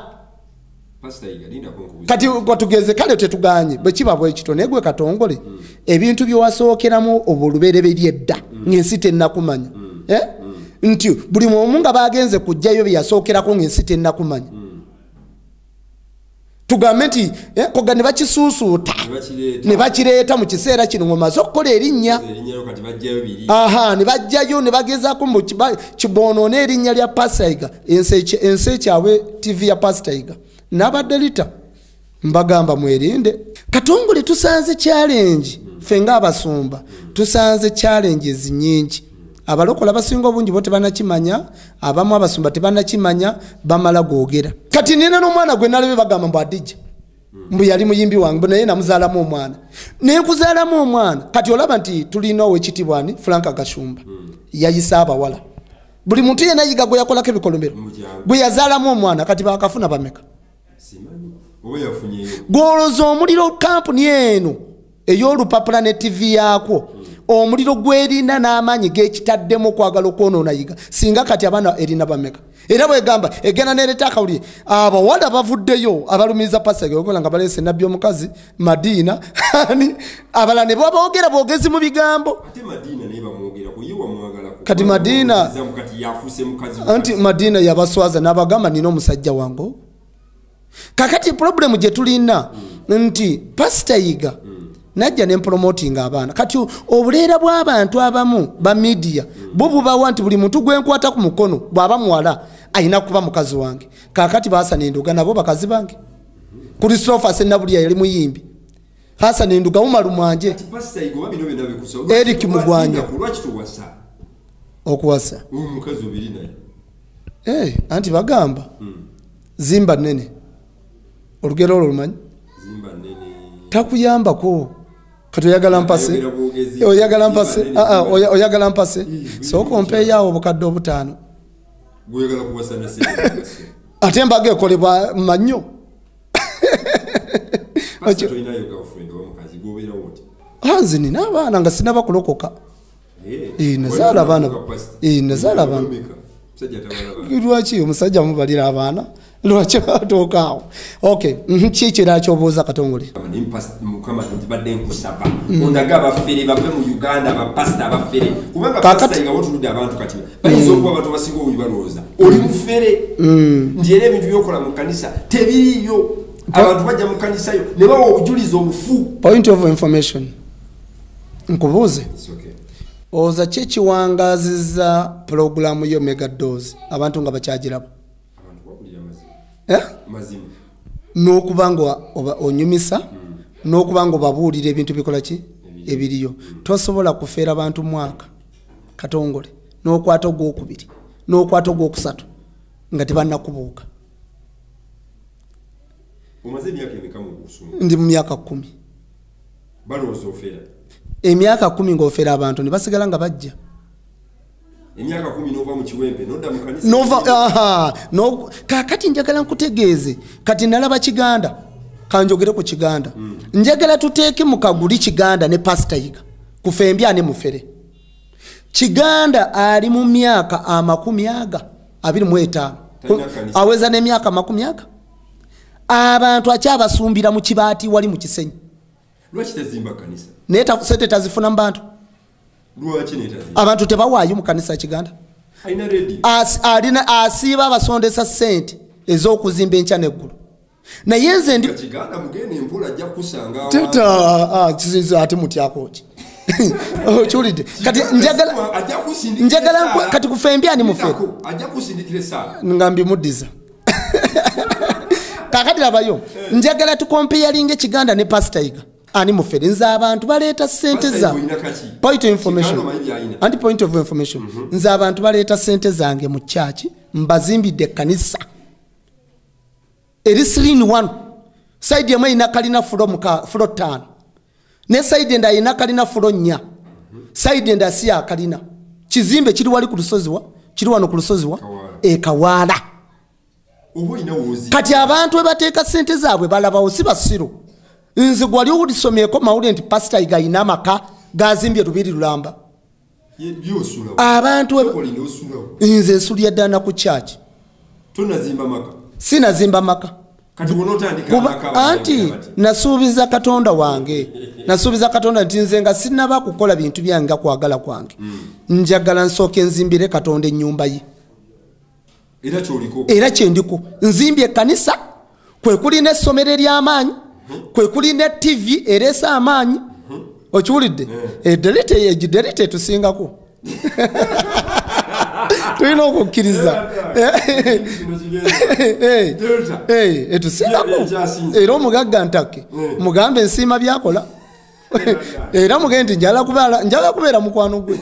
kati tugeze kale tetuganye bwe kiba bwe kito negwe Katongole mm. ebintu byowasookeramu obulubereberye edda mm. ng'ensi tennakumanya mm. eh? mm. nti buli omu nga bagenze kujjayo bye yasookerako ng'ensi tennakumanya mm. tugambe nti eh, koga ne bakisuusuuta ne bakireeta mu kiseera kino ngomaze okukola erinnya aha ne bajjayo ne bagezaako mu kiboonoona erinnya lya Pasaiga ensi ekyawe T V ya Pasaiga n'abadelita mbagamba mwerinde Katongole tusanze challenge fenga abasumba tusanze challenges nyingi abalokola basinga obungi bote banakimanya abamu abasumba tebanakimanya bamala googera kati nina n'omwana gwe nalebe bagamba mbu adijja mbu yali muyimbi wange naye namuzaalamu omwana naye kuzaalamu omwana kati olaba nti tulina owekitibwani Frank Gashumba yayisa abawala buli muntu yena Yiga gwe yakolako ebikolombero gwe yazaalamu omwana kati bakafuna bameka gwoloza omuliro kampuni eno ey'olupapula ne T V yaakwo omuliro gwerinda n'amaanyi g'ekitaddemu okwagala okwonoona Yiga singa kati abaana erina bameka era bwegamba egenda nereeta akawulire abawala bavuddeyo abalumiza pasage ogola nga baleese nabbi omukazi Madiina abala ne baboogera boogezi mu bigambo kati Madiina anti Madiina yabaswaza n'abagamba nina omusajja wange kakati problemu gye tulina nti Pastor Yiga najja ne promoting abaana kati obuleera bw'abantu abamu ba media bo bubawa nti buli muntu gwenkwata ku mukono bw'aba muwala ayina kuba mukazi wange kakati Hassan Nduga nabo bakazi bange Christopher Senabulya yali muyimbi Hassan Nduga umalu mwanje Eric Mugwanya okuwasa omukazi obiri naye eh anti bagamba zimba nene olugero olumanyi zimba nene takuyambako kati oyagala mpase oyagala mpase ah ah oyagala mpase so kompe yawo bukadde obutaano guyagala kuwasana sente ate mbage kolebwa manyo Pastor ina yo girlfriend omukazi gobera wote hanzi ni nabana nga sinaba kulokoka eh eh nazala abana eh nazala abana sajja tabala lwaki omusajja mubalira abaana lwaki batokaawo okay nkiikira kyobuuza Katongole mukama ntibadde nkusaba ondaga abafere bave mu Uganda abapasita abafere kubanga pasita nga wotuludde abantu kati bayinza okuba abantu basinga obuyi balowooza oli mufere nti era ebintu byokola mu kanisa tebiriyo abantu bajja mu kanisa yo ne bawa obujulizi obufu point of information nkubuuze oza kyekiwangaziza programu yo mega dose abantu nga bakyagirabo eh mazima n'okubanga onyumisa n'okubanga babuulira ebintu bikola ki ebiriyo tosobola kufeera abantu mwaka Katongole n'okwata ogwokubiri n'okwata ogwokusatu nga tebannakubuuka omaze emyaka emeka mu kusunga ndi mu myaka kumi balowooza ofeera emyaka kumi ng'ofeera abantu ne basigala nga bajja emyaka kumi nova mu kiwempe nodda mu kanisa nova aha no kakati njagala nkutegeeze kati nalaba Kiganda kanjogere ku Kiganda mm. njagala tuteeke mu kaguli Kiganda ne Pastor Yiga kufembya ne mufere Kiganda ali mu myaka amakumi aga abiri mu etaano aweza ne myaka makumi aga abantu akyabasumbira mu kibaati wali mu kisenyi lwaki tazimba kanisa neta sente tazifuna mbantu lwaki netazimba abantu tebawaayo mu kanisa Kiganda aina ready as alina asiba abasondesa sente ez'okuzimba enkya neggulu naye nze ndi Kiganda mugende empola ajja kusanga teta ah kizinze ate mutyakoki ochulide kati njagala ajja kusindikira njagala kati kufembya ni mufere ajja kusindikira saa ngambi mudiza kakati labayo njagala tukompeyalinge Kiganda ne Pastor Yiga ani mufere nza abantu baleeta sente za point of information anti point of information mm -hmm. nza abantu baleeta sente zange mu church mbazimbidde kanisa eri three in one side yamwe ina kalina from ka floor tan ne side enda ina kalina floor nya mm -hmm. side enda siya kalina kizimbe kiri wali ku lusozi wa kiri wano ku lusozi wa e Kawala oho ina wozi kati abantu ebateeka sente zaabwe balaba osiba siro nze gwali udisomeko mawuli nti Pastor Yiga ina maka gazimbye rubiri lulamba yosula abantu nze nsulya ddana ku church tunazimba maka sina zimba maka kati wonotandika maka anti nasuubiza Katonda wange nasuubiza Katonda nti nze nga sinaba kukola bintu byange kwagala kwange mm. njagala nsooke nzimbire Katonda ennyumba ye era kyoliko era kyendiko nzimbye kanisa kwe kuli n'essomero ery'amaanyi kwe kuli ne T V eresa amaanyi okiwulidde edelete egidelete tusingako tulina okukkiriza etusingako era omugagga ntake mugambe ensiima byakola era mugende njala kubeera njala kubeera mukwano gwe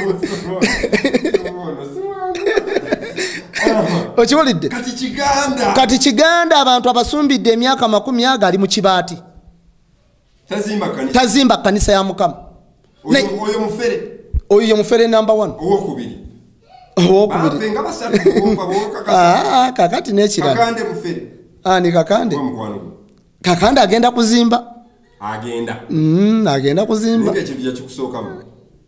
okiwulidde kati Kiganda kati Kiganda abantu abasumbidde emyaka makumi aga ali mu kibaati tazimba kanisa tazimba kanisa ya Mukama oyo mufere oyo mufere number one owokubiri owokubiri apenga basatu bomba bokaka ah kakati nekira kakande mufere ah ni kakande mukwano kakande agenda kuzimba agenda mm agenda kuzimba nge kibya kikusookamu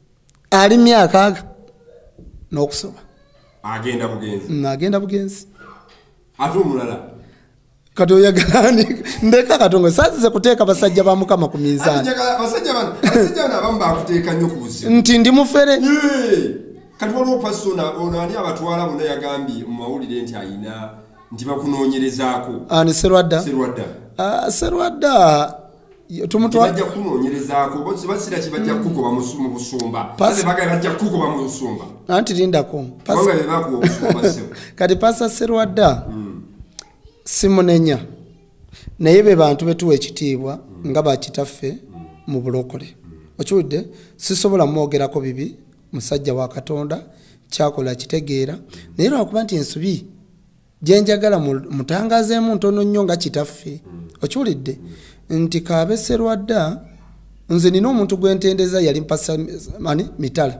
ali myaka aga n'okusoba agenda bugenzi n'agenda bugenzi ate omulala kati oyagalani ndeka Katongo sazize kuteeka basajja ba Mukama ku minzaani basajja bano basajja bano abamu bakuteeka nnyo ku buzibu nti ndi mufere kati waliwo pasona ono ani abatwala bonna yagambye mu mawulire nti ayina nti bakunoonyerezaako ani Serwadda Serwadda Serwadda tumutwajja kunoonyerezaako basira kibajja kukuba mu busumba base bagaye bajja kukuba mu busumba anti lindako wanga be bakuba busumba sewo kati pasa Serwadda simunenya naye be bantu betuwa ekitiibwa nga bakitaffe mu bulokole okiwudde sisobola mwogerako bibi musajja wa Katonda kyakola kitegeera naye lwakuba nti ensubi gyenjagala mutangazeemu ntono nnyo nga kitaffe okiwulidde nti Kaabe Serwadda nze nina omuntu gwentendeza yali mpasa mani mitala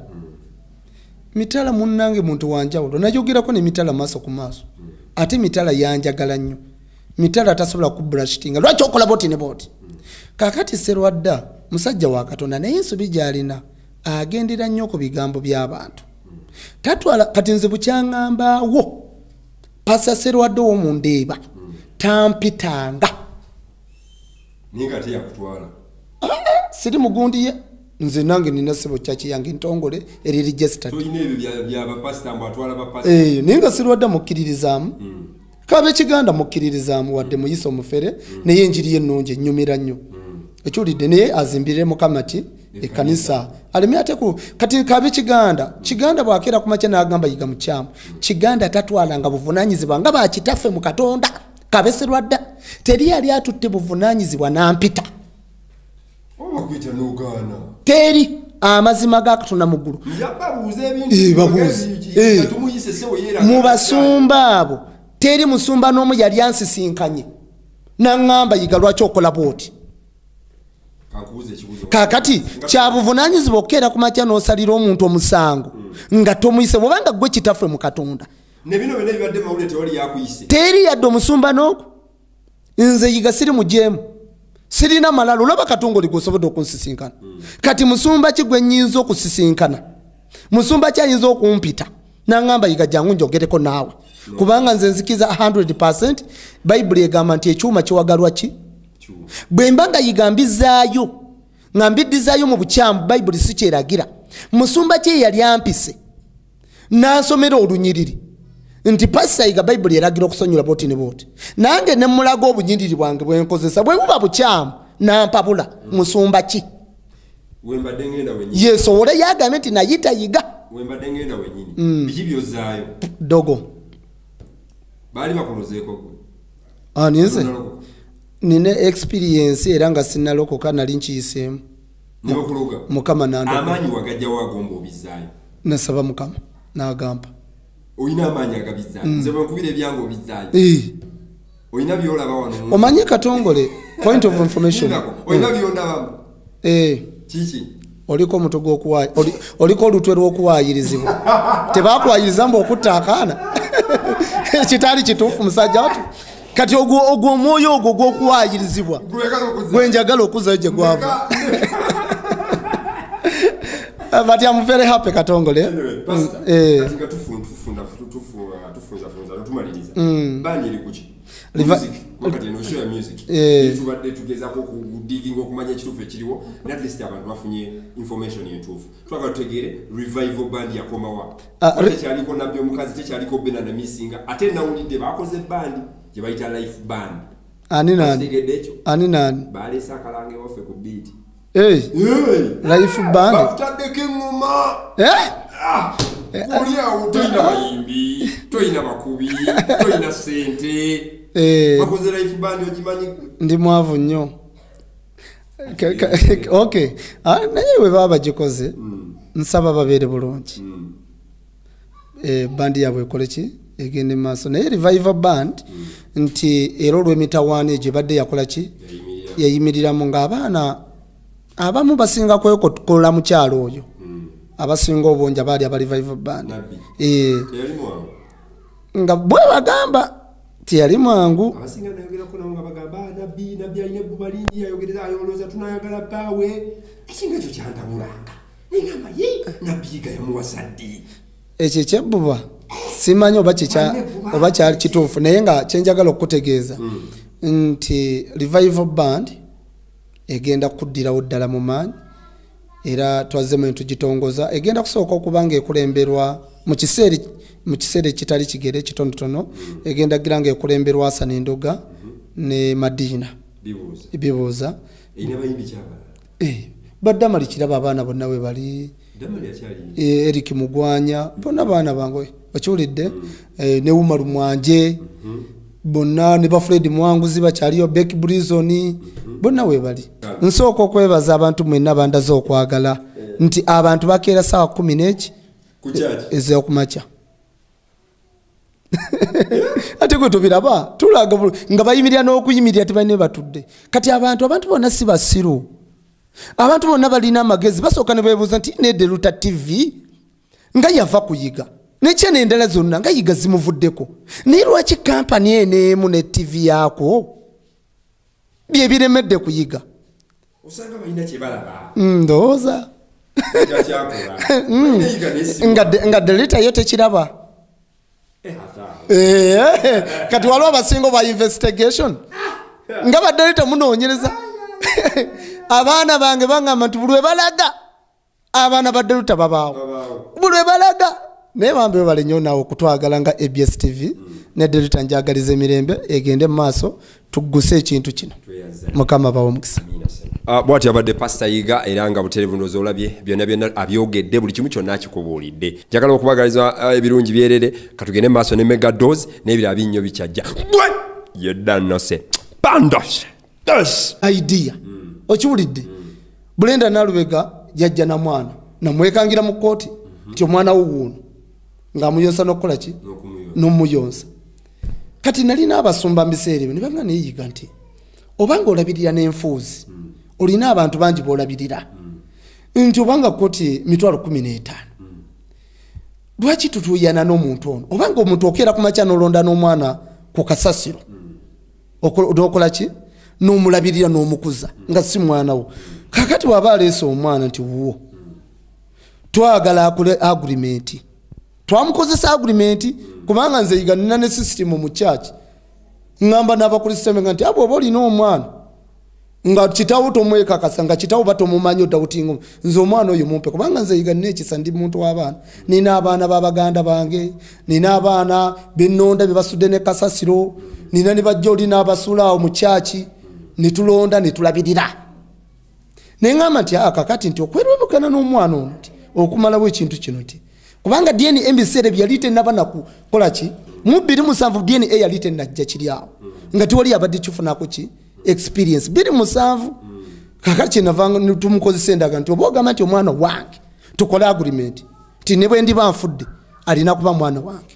mitala munnange muntu wanjawulo nayogerako ne mitala maaso ku maaso ate mitala yanjagala nnyo mitala tasobola kubrashtinga lwaki okola boti ne boti kakati Serwadda musajja wa Katonda naye ensubi gy'alina agendera nnyo ku bigambo by'abantu tatwala kati nze bukyaŋŋambaawo pasa Serwadda w'omundeeba tampitanga ninga ate yakutwala siri mugundi ye nze nange nina sebo kyaki yange ntongole eri registered toyine ebyo bya bapasita mbu atwala bapasita eh ninga Serwadda mukkiririzaamu Kaabe Kiganda mukkiririzaamu wadde muyise omufere naye enjiri ennungi ennyumira nnyo ekyulidde naye azimbire Mukama ki ekanisa alimi ate ku kati Kaabe Kiganda Kiganda bwakera ku makya n'agamba Yiga mukyamu Kiganda tatwalanga buvunaanyizibwa nga bakitaffe mu Katonda Kaabe Serwadda teri yali atutte buvunaanyizibwa n'ampita obakwita n'ogaana teri amazima ga Katonda mu ggulu yababuuza ebintu tumuyise sewo yeera mu basumba abo teri musumba n'omu yali ansisinkanye n'aŋŋamba Yiga lwaki okola bwoti kakati kyabuvunaanyizibwa okukeera ku makya n'osalira omuntu omusango nga tomuyise bwobanga gwe kitaffe mu Katonda nebino bino ebibadde mawulire tewali yakuyise teri yadde omusumba n'ogu nze Yiga siri mujeemu sirina malalo olaba Katongole gwosobodde okunsisinkana kati musumba ki gwe nnyinza okusisinkana musumba ki ayinza okumpita n'aŋŋamba Yiga jangu njogereko naawe kubanga nze nzikiza one hundred percent Bayibuli egamba nti ekyuma kiwagalwa ki bwe mba nga Yiga mbizaayo nga mbiddizaayo mu bukyamu Bayibuli si kyeragira musumba ki yali ampise n'asomera olunyiriri nti pasa Yiga Bayibuli eragira okusonyiwa boti ne boti nange ne mulaga obunyiriri bwange bwe nkozesa bwe buba bukyamu nampabula musumba ki wembadde ngenda wenyini yeso ole yagambye nti nayita Yiga wembadde ngenda wenyini biki byozaayo dogo baali bakulozeeko aninze nina experience era nga sinnalokoka nali nkiyiseemu nebakuloga Mukama nando amaanyi wagajja wagomba obizaayo nasaba Mukama n'agamba oyina amaanyi agabizaayo nze bwe nkubira ebyange obizaayo oyina byolaba wano omanye Katongole point of information oyina byondabamu kiki oliko omuto gw'okuwaaya oliko olutwe lw'okuwaayirizibwa tebakwayiriza mbu okutta akaana kitali kituufu musajja watu kati ogwo omwoyo ogwo gw'okuwaayirizibwa gwenjagala okuzayo gye gwava but I'm very happy Katongole wakati eno show ya music tubadde tugezaako okudiginga okumanya ekituufu ekiriwo ne at least abantu bafunye information entuufu twagala tutegeere revival band yakomawa tekyaliko nabbi omukazi tekyaliko bena na misinga ate nawulidde bakoze band gye bayita life band ani nani tegedde ekyo ani nani baleese akalange waffe ku beat life band bakutaddeko eŋŋoma oliawo toyina bayimbi toyina bakubi toyina sente bakoze life band ogimanyi ndi mwavu nnyo okay naye we baba bagikoze nsaba babeere bulungi bandi yabwe ekole ki egende maaso naye revival band nti era olw'emitawaana egyo badde yakola ki yayimiriramu ng'abaana abamu basinga kwekola mu kyalo oyo abasinga obungi abaali aba revival band nga bwe bagamba tiyali mwangu abasinga nayogera ko nga bagamba nabbi nabbi ayina ebbuba lingi ayogerera ayolooza tunayagala bbaawe ekinga ekyo kyantabulanga ngamba ye nabiga yamuwasaddi ekyo kyebbuba simanyi oba kikya oba kyali kituufu naye nga kyenjagala okutegeeza nti revival band egenda kuddirawo ddala mu maanyi era twazzemu entugitongoza egenda kusooka okuba nga ekulemberwa mu kiseera mu kiseera ekitali kigere kitonotono egenda gira nga ekulemberwa Asani Ndoga ne Madina bibuuza baddamali kiraba abaana bonna we bali Eric Mugwanya bonna baana bange okiwulidde ne Uma Lumwanje bonna ne ba Fred Mwanguzi bakyaliyo Beck Brizoni bonna we bali nsooka okwebaza abantu mwenna bandaze okwagala nti abantu bakeera saawa kumi n'eki eze okumakya ate gwe tubiraba tulaga nga bayimirira n'okuyimirira tebalina batudde kati abantu abantu bonna si basiru abantu bonna balina amagezi basooka ne beebuuza nti nedde Luta T V nga yava kuyiga nekyene endala zonna nga yiga zimuvuddeko naye lwaki kampani eneemu ne T V yaako bye biremedde kuyiga osanga balina kye balaba ndowooza nga delita yo tekiraba kati waliwo abasingo ba investigation nga badelita munoonyereza abaana bange bangamba nti buli webalaga abaana badelita babaawo buli webalaga naye bambi webale nnyo naawe okutwagala nga A B S T V ne delita njagaliza emirembe egende mu maaso tugguse ekintu kino mukama bawo omukisa bwati abadde Pastor Yiga era nga buterevu ndozo olabye byonna byonna abyogedde buli kimu kyonna akikubuulidde njagala okubagaliza ebirungi byerere katugende mu maaso ne mega dose n'ebirala binnyo bikyajja yeddanose pandos dos idea okiwulidde Brenda Nalubega jajja na mwana namwekangira mu kooti nti omwana wo wuuno ng'amuyonsa n'okukola ki n'omuyonsa kati nali n'abasumba mbiseera ebyo ne banga neeyiga nti obanga olabirira n'enfuuzi olina abantu bangi boolabirira nti obanga kooti mitwalo kumi n'etaano lwaki tutuuyana n'omuntu ono obanga omuntu okeera ku makya n'olonda n'omwana ku kasasiro n'okola ki n'omulabirira n'omukuza nga si mwana wo kakati waba aleese omwana nti wuwo twagala akole agreement twamukozesa agreement kubanga nze yiga nina ne system mu church ngamba n'abakristaayo nti abo oba olina omwana nga kitawo tomwekakasa nga kitawo batomumanyi odawutingo nze omwana oyo mumpe kubanga nze yiga nina ekisa ndi muntu w'abaana nina abaana b'abaganda bange nina abaana bennonda be basudde ne kasasiro nina ne bajja oli n'abasula awo mu church ne tulonda ne tulabirira ne ngamba nti akakati nti okwerumukana n'omwana ono nti okumalawo ekintu kino nti kubanga D N A ebiseera byali tennaba kukola ki mu bbiri musanvu D N A yali tennajja kiri awo nga tiwali yabadde kifunako ki experience bbiri musanvu kakati kyenava tumukozesa endaga nti oba ogamba nti omwana wange tukola agreement nti ne bwe ndiba nfudde alina kuba mwana wange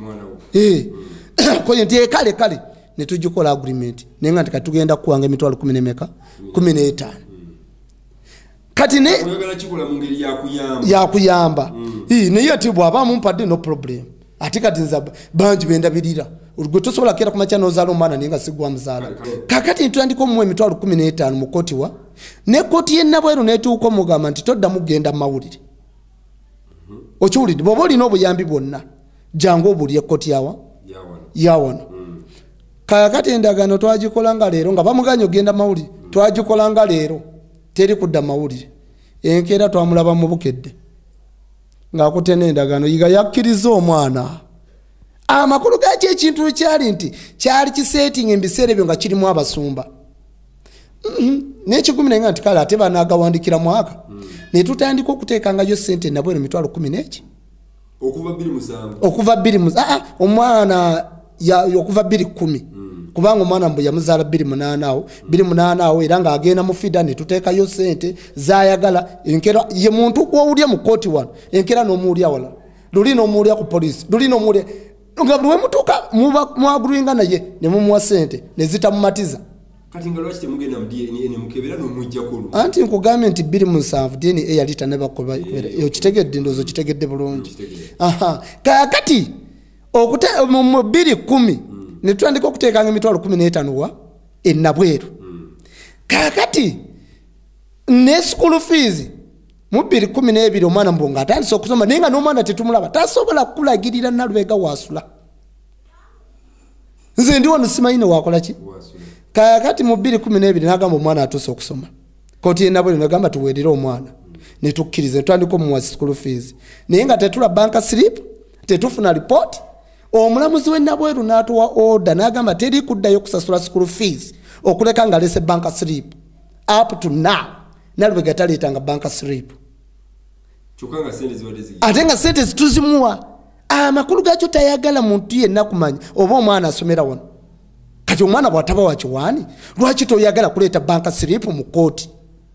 koyo nti kale kale ne tugikola agreement naye nga nti kati tugenda kuwanga emitwalo kumi n'emeka kumi n'etaano kati ne yakuyamba naye ati bw'aba mumpadde no problem ati kati nza bangi bendabirira gwe tosobola kera kumakya n'ozaala omwana naye nga sigwa muzaala kakati ntutandika omuwa emitwalo kumi n'etaano mu kooti wa ne kooti y'ennabweru n'etuuka omugamba nti toddamu kugenda mu mawulire okiwulidde bw'oba olina obuyambi bwonna jangu obuulire kooti yawa yawano kakati endagaano twagikola nga leero nga bamuganya ogenda mu mawulire twagikola nga leero teri kudda mawulire enkeera twamulaba mu bukedde ng'akutena endagaano yiga yakkiriza omwana amakulu gaki ekintu kyali nti kyali kiseetinga ebiseera ebyo nga kirimu abasumba n'ekikumi naye nga nti kale ate banaagawandikira mwaka ne tutandika okuteekangayo ssente nabwero mitwalo kumi n'eki okuva bbiri omwana okuva bbiri kumi kubanga omwana mbu yamuzaala bbiri munaana awo bbiri munaana awo era ng'agenda mu fida ne tuteekayo ssente zaayagala enkera ye muntu gw'owulya mu kooti wano enkera n'omuwulya wala luli n'omuwulya ku poliisi luli n'omuwulya nga buli wemutuuka mwagulinga naye ne mumuwa ssente ne zitamumatiza anti nkugambye nti bbiri musanvu D N A yali tannebakola okitegedde ndowooza okitegedde bulungi kakati mu bbiri kumi ne tutandika okuteekanga emitwalo kumi n'etaano wa ennabweru kakati ne school fees mu bbiri kumi n'ebiri omwana mbunga atandise okusoma naye nga n'omwana tetumulaba tasobola kulagirira Nalubega wasula nze ndi wano simanyi ne wakola ki kakati mu bbiri kumi n'ebiri n'agamba omwana atuuse okusoma kooti ye Nabweru n'agamba tuweerere omwana ne tukkiriza ne tutandika omuwa school fees naye nga tetula banka slip tetufuna report omulamuzi w'e Nabweru n'atuwa order n'agamba teri kuddayo kusasula school fees okuleka nga alese banka slip up to now Nalubega taleetanga banka slip ate nga sente zituzimuwa amakulu gakyo tayagala muntu yenna kumanya oba omwana asomera wano kati omwana bw'ataba wa kiwaani lwaki toyagala kuleeta banka slip mu kooti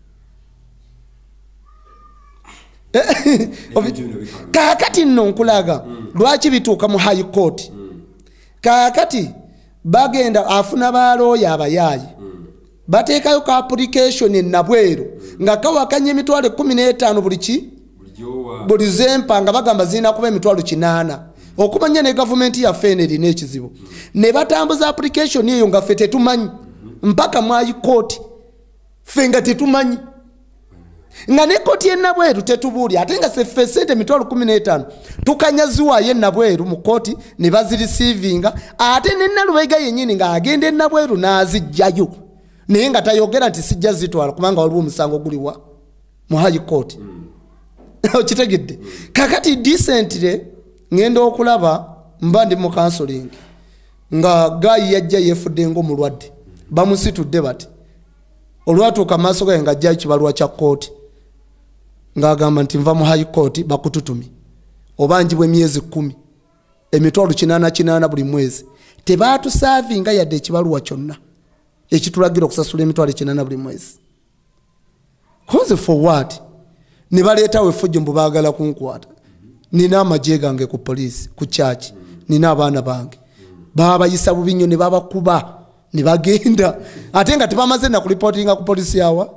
kakati nno nkulaga lwaki bituuka mu high court kakati bagenda afuna balooya abayaayi bateekayo ka application e Nabweru nga kawakanya emitwalo kumi n'etaano buli ki buli zempa nga bagamba zirina kuba emitwalo kinaana okumanya ne gavumenti yaffe eno erina ekizibu ne batambuza application eyo nga ffe tetumanyi mpaka mu high court ffe nga tetumanyi nga ne kooti y'e Nabweru tetubuulya ate nga seffe sente emitwalo kumi n'etaano tukanyaziwaayo e Nabweru mu kooti ne bazirisiivinga ate ne Nalubega yennyini nga agenda e Nabweru n'azijjayo naye nga tayogera nti sijja zitwala kubanga waliwo omusango guliwa mu high court okitegedde kakati decently ngenda okulaba mba ndi mu counseling nga gayi yajja yefudde ng'omulwadde bamusitudde bati olwatuuka maaso gaye nga ajjayo kibalwa kya kooti ng'agamba nti nva mu high court bakututumi obanjibwa emyezi kumi emitwalo kinaana kinaana buli mwezi tebatusaavinga yadde ekibaluwa kyonna ekitulagira okusasula emitwalo kinaana buli mwezi konze for what ne baleetawo effujjo mbu baagala kunkwata nina amagye gange ku poliisi ku kyaki nina abaana bange babayisa bubi nnyo ne babakuba ne bagenda ate nga tebamaze na kulipotinga ku poliisi yawa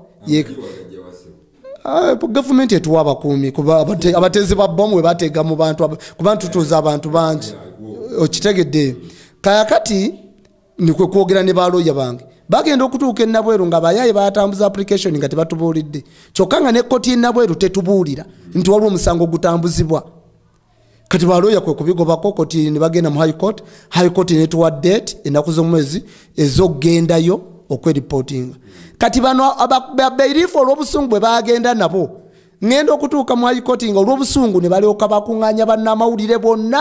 gavumenti etuwa abakuumi kuba abatezi ba bomu we bateega mu bantu kuba ntutuuza abantu bangi okitegedde kakati nikwe kwogera ne balooya bange bagenda okutuuka e Nabweru nga bayaaye batambuza application nga tebatubuulidde kyokka nga ne kooti y'e Nabweru tetubuulira nti waliwo omusango gutambuzibwa kati balooya kwe kubigobako kooti ne bagenda mu high court high court netuwa date ennaku z'omwezi ez'okgendayo okweripotinga kati bano ababeirifu olw'obusungu bwe bagenda nabo ngenda okutuuka mu high court nga olw'obusungu ne balyoka bakuŋŋaanya bannamawulire bonna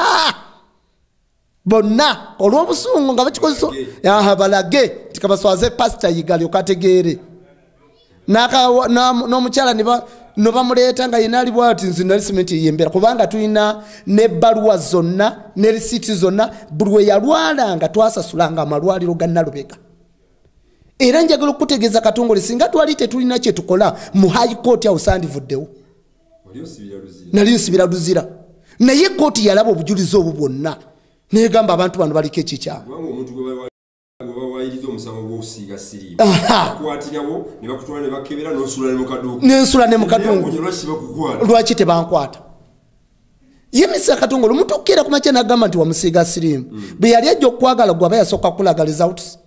bonna olw'obusungu nga bakikozesa aha balage tikabaswaze pastor Yiga alyoka ategeere n'omukyala no bamuleeta nga yena ali bwati nze nali simenti yembera kubanga tulina n'ebbaluwa zonna ne risiiti zonna buli we yalwalanga twasasulanga amalwaliro ga Nalubega era njagala okutegeeza Katongole singa twali tetulina kye tukola mu high court awo sandivuddewo nali nsibira luzira naye kooti yalaba obujulizi obwo bwonna negamba abantu bano baliko ekikyamu nensula ne mukadungu lwaki tebankwata yemisa Katongole omuntu okukira ku makya nagamba nti wamusiiga sirimu bwe yali ajja okwagala gwe aba yasooka kulaga results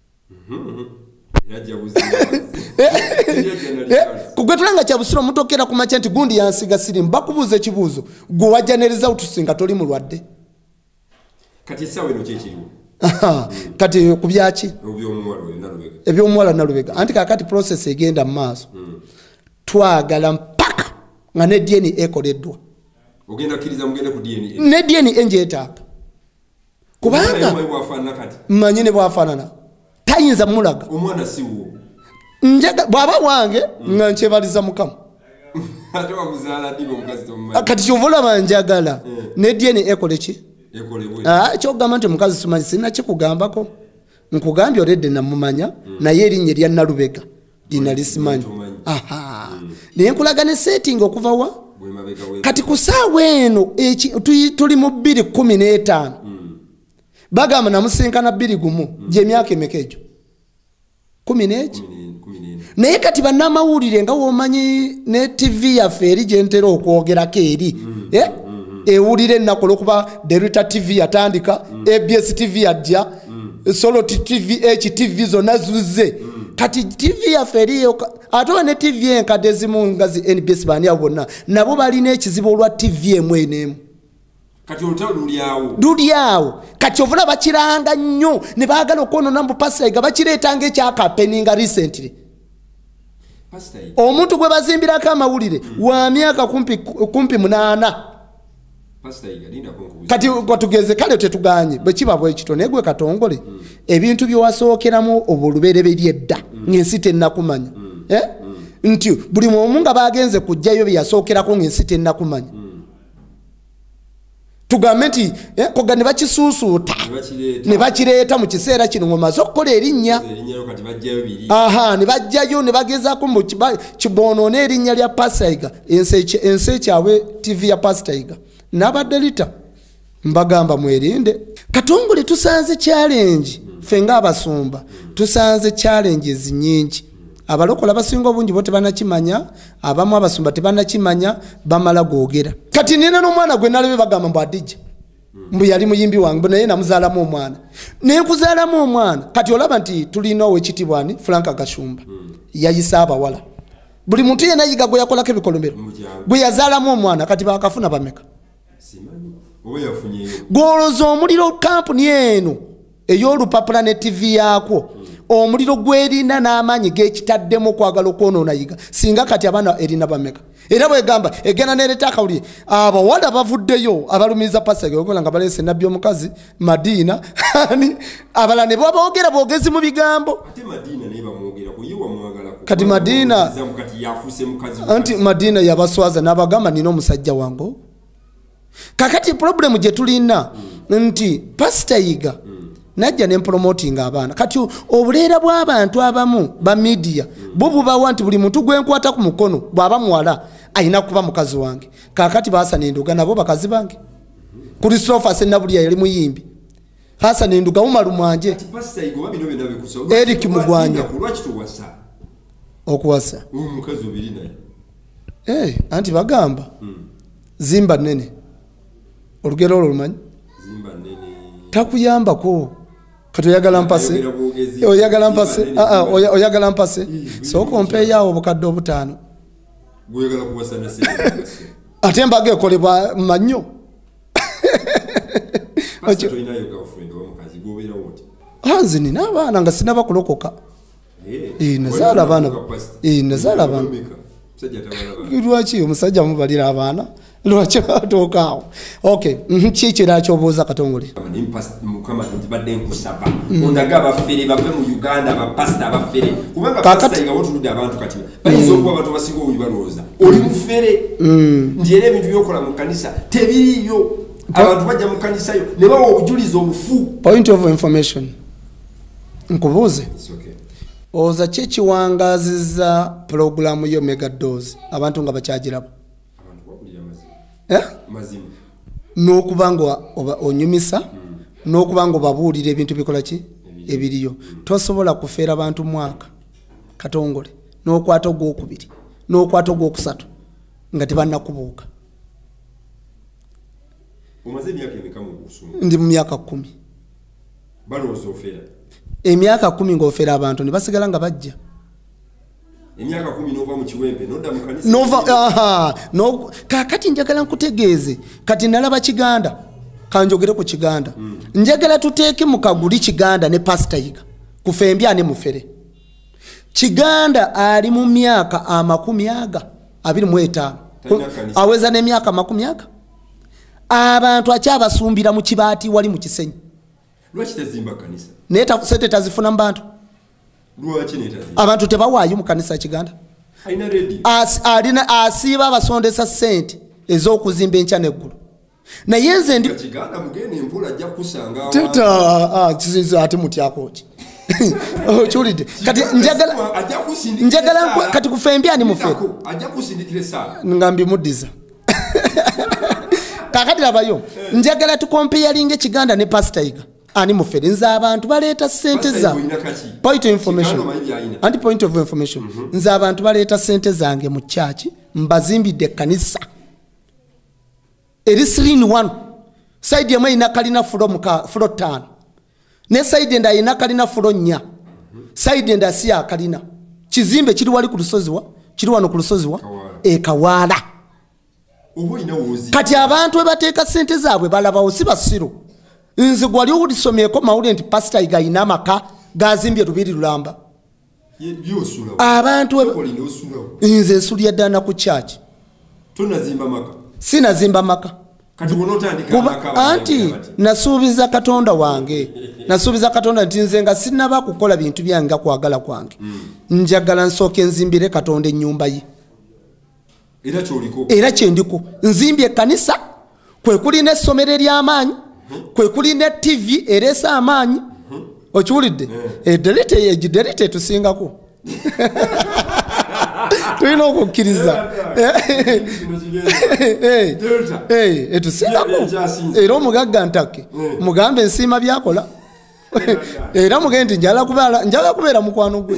kugwetulanga kyabusiro omuntu okukira ku makya nti gundi yansiiga sirimu bakubuuza ekibuuzo gwe wajja ne results nga toli mulwadde kati sawe no kyekiriwo kati kubyaki ebyomuwala Nalubega anti kakati process egenda mu maaso twagala mpaka nga ne D N A ekoleddwa ogenda kiriza mugende ku D N A ne D N A njeetaaga kubanga mmanyi ne bwafaanana tayinza mulaga omwana siwo njaga bwaba wange nga nkyebaliza Mukama ate wamuzaala ddiba omukazi tomumanyi kati kyovulaba njagala ne D N A ekole ki Ah, kyogamba nti mukazi simanyi sina kikugambako nkugambye oledde namumanya naye erinnya lya Nalubega lina lisimanyi aha naye nkulaga ne setting okuva wa kati ku ssaawa eno tuli mu bbiri kumi n'etaano bagamba namusinkana bbiri gumu gy'emyaka emeka egyo kumi n'eki naye kati bannamawulire nga womanyi ne T V yaffe eri gyentera okwogerako eri ewulire ennaku olwokuba Derita T V yatandika A B S T V yajja Solo T V H T V zonna zuzze kati T V ya feriyo ate ne T V enkadde ezimu nga zi N B S bani abo bonna nabo balina ekizibu olwa T V emu enemu kati olutalo lulyawo lulyawo kati ovula bakiranga nnyo ne baagala okwonoona mu Pasaiga bakireetanga ekyakapeninga recently omuntu gwe bazimbirako amawulire wa myaka kumpi, kumpi munaana kati tugeze kale tetuganye bwe kiba bwe kito naye gwe Katongole mm. ebintu byewasookeramu obulubereberye edda mm. ng'ensi tennakumanya mm. eh? mm. nti buli omu nga bagenze kujjayo bye yasookerako ng'ensi tennakumanya mm. tugambe nti eh, koga ne bakisuusuuta ne bakireeta mu kiseera kino ng'omaze okukola erinnya aha ne bajjayo ne bagezaako mu kiboonoona erinnya lya Pasaiga ensi ekyawe T V ya Pasaiga nabadde lita mbagamba mwerinde Katongole tusanze challenge mm. fenga abasumba mm. tusanze challenges nyingi abalokola basinga obungi bote banakimanya abamu abasumba tebanakimanya bamala googera kati nina n'omwana gwe nalebe bagamba mbu adija mm. mbu yali muyimbi wange naye namuzaalamu omwana naye kuzaalamu omwana kati olaba nti tulina owekitibwani Frank Gashumba mm. yayisa abawala buli muntu yena yiga gwe yakolako ebikolombero gwe yazaalamu omwana kati bakafuna bameka gwoloza omuliro kampuni eno ey'olupapula ne T V yaakwo omuliro gwerinda n'amaanyi g'ekitaddemu okwagala okwonoona Yiga singa kati abaana erina bameka era bwegamba egenda nereeta akawulire abawala bavuddeyo abalumiza Pasaiga okola nga baleese nabbi omukazi Madiina abala ne boogera boogezi mu bigambo kati Madiina anti Madiina yabaswaza n'abagamba nina omusajja wange kakati problem je tulina mm. nti Pastor Yiga mm. najja ne promoting abaana kati obuleera bw'abantu abamu ba media mm. bo bubawa nti buli muntu gwenkwata ku mukono bw'aba muwala ayina kuba mukazi wange kakati Hassan Nduga nabo bakazi bange mm. Christopher Senabulya yali muyimbi Hassan Nduga umalu mwanje Pastor Yiga babino benda bikusoga Eric Mugwanya okuwasa umukazi obiri naye eh anti bagamba mm. zimba nene olugero olumanyi zimba nene takuyambako kati oyagala mpase oyagala mpase a a oyagala mpase so kompe yawo obukadde obutaano guyagala kuwasana sente ate mbage ekolebwa mannyo pastor toyina yo girlfriend omukazi gobera woti hanzi nina abaana nga sinaba kulokoka eh nazaala abaana eh nazaala abaana lwaki omusajja mubalira abaana lwaki batookawo okay kikira kyobuuza Katongole mukama ntibadde nkusaba ondaga abafere bave mu Uganda abapasita abafere kubanga Pasaiga wotuludde abantu kati bayinza okuba abantu basinga obungi balowooza oli mufere nti era ebintu byokola mu kanisa tebiriyo abantu bajja mu kanisa yo ne bawa obujulizi obufu point of information nkubuuze oza chechi wangaziza programu yo mega dose abantu nga bakyagirabo abantu bakulira mazima eh mazima n'okubanga onyumisa mm. n'okubanga babuulira ebintu bikola ki ebiriyo mm. tosobola kufeera abantu mwaka Katongole n'okwata ogwokubiri n'okwata ogwokusatu nga tebannakubuuka omaze emyaka emeka mu kusoma ndi mu myaka kumi balowooza ofeera emyaka kumi ng'ofeera abantu ne basigala nga bajja emyaka kumi nova mu kiwempe nodda mu kanisa nova aha no kakati njagala nkutegeeze kati nalaba Kiganda kanjogere ku Kiganda mm. njagala tuteeke mu kaguli Kiganda ne Pastor Yiga kufembya ne mufere Kiganda ali mu myaka amakumi aga abiri mu etaano aweza ne myaka amakumi aga abantu akyabasumbira mu kibaati wali mu kisenyi lwaki tezimba kanisa neta sente tazifuna mbantu lwaki netazimba abantu tebawaayo mu kanisa Kiganda aina ready as alina asiba abasondesa sente ez'okuzimba enkya n'eggulu naye nze ndi Kiganda mugende empula ajja kusanga teta ah kizizo ati mutyakoki ochulide kati njagala ajja kusindikira njagala kati kufembya ni mufere ajja kusindikira saa ngambi mudiza kakati labayo njagala tukompeyalinge Kiganda ne Pastor Yiga ani mufere nza abantu baleeta sente za point of information anti point of information mm -hmm. nza abantu baleeta sente zange mu church mbazimbidde kanisa eri three in one side yamwe ina kalina floor muka floor tano ne side enda ina kalina floor nya side ndasi ya kalina kizimbe kiri wali ku lusozi wa kiri wano ku lusozi wa e Kawaala kati abantu ebateeka sente zaabwe balabawo si basiro nze gwali ulisomyeko mawulire nti pasita Yiga ayina amaka gazimbye lubiri lulamba abantu nze nsulya ddana ku church tunazimba maka sinazimba maka kati bonotandika maka anti nasuubiza Katonda wange nasuubiza Katonda nti nze nga sinaba kukola bintu byange kwagala kwange mm. njagala nsooke nzimbire Katonda ennyumba ye era kyoliko era kyendiko nzimbye kanisa kwe kuli n'essomero ery'amaanyi kwe kuli ne T V eresa amaanyi okiwulidde ederite egiderite tusingako tulina okukkiriza etusingako era omugagga ntake mugambe ensiima byakola era mugende nti njala kubeera njala kubeera mukwano gwe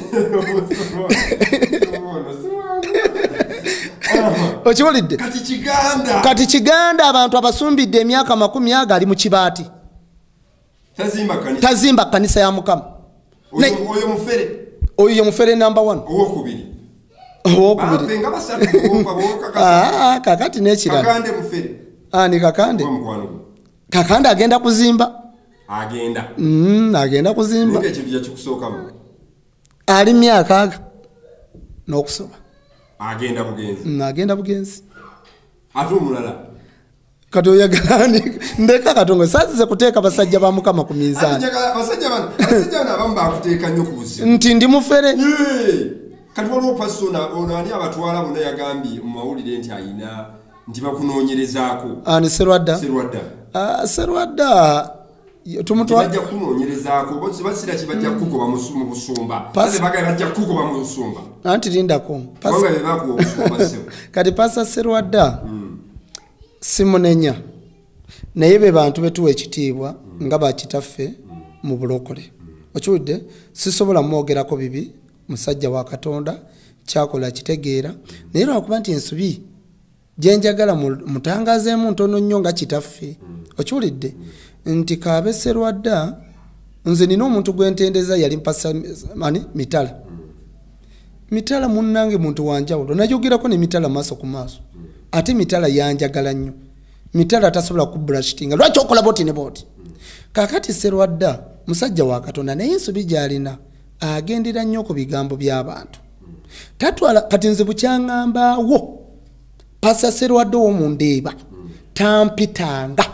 okiwulidde kati kiganda kati kiganda abantu abasumbidde emyaka makumi aga ali mu kibaati tazimba kanisa tazimba kanisa ya Mukama oyo mufere oyo mufere number one owokubiri owokubiri benga basatu bomba boka ah kakati nekirala kakande mufere ah ni kakande kakande agenda kuzimba agenda mm agenda kuzimba nge kintu kyakusooka mu ali myaka aga n'okusoba agenda bugenzi nagenda bugenzi atu mulala kati oyagani ndeka Katongo sazize kuteeka basajja ba Mukama ku minzaani basajja bano basajja bano abamu bakuteeka nnyo ku buzibu nti ndi mufere kati waliwo pasona ono ani abatwala bonna yagambye mu mawulire nti ayina nti bakunoonyerezaako ani Serwadda Serwadda ah Serwadda tumutwala bajja kunoonyerezaako bose basira kibajja kugoba mu busumba pase bagaye bajja kugoba mu busumba anti lindako pase bako busumba sebo kati pasa Serwadda simunenya naye be bantu betuwa ekitiibwa nga bakitaffe mu bulokole okiwudde sisobola mwogerako bibi musajja wa Katonda kyakola kitegeera naye lwakuba nti ensubi gyenjagala mutangazeemu ntono nnyo nga kitaffe okiwulidde nti Kaabe Serwadda nze nina omuntu gwentendeza yali mpasa mani mitala mitala munnange muntu wanjawulo nayogerako ne mitala maaso ku maaso ate mitala yanjagala nnyo mitala tasobola kubrashtinga lwaki okola boti ne boti kakati Serwadda musajja wa Katonda naye ensobi gy'alina agendera nnyo ku bigambo by'abantu tatwala kati nze bukyaŋŋambaawo pasa Serwadda w'omundeeba tampitanga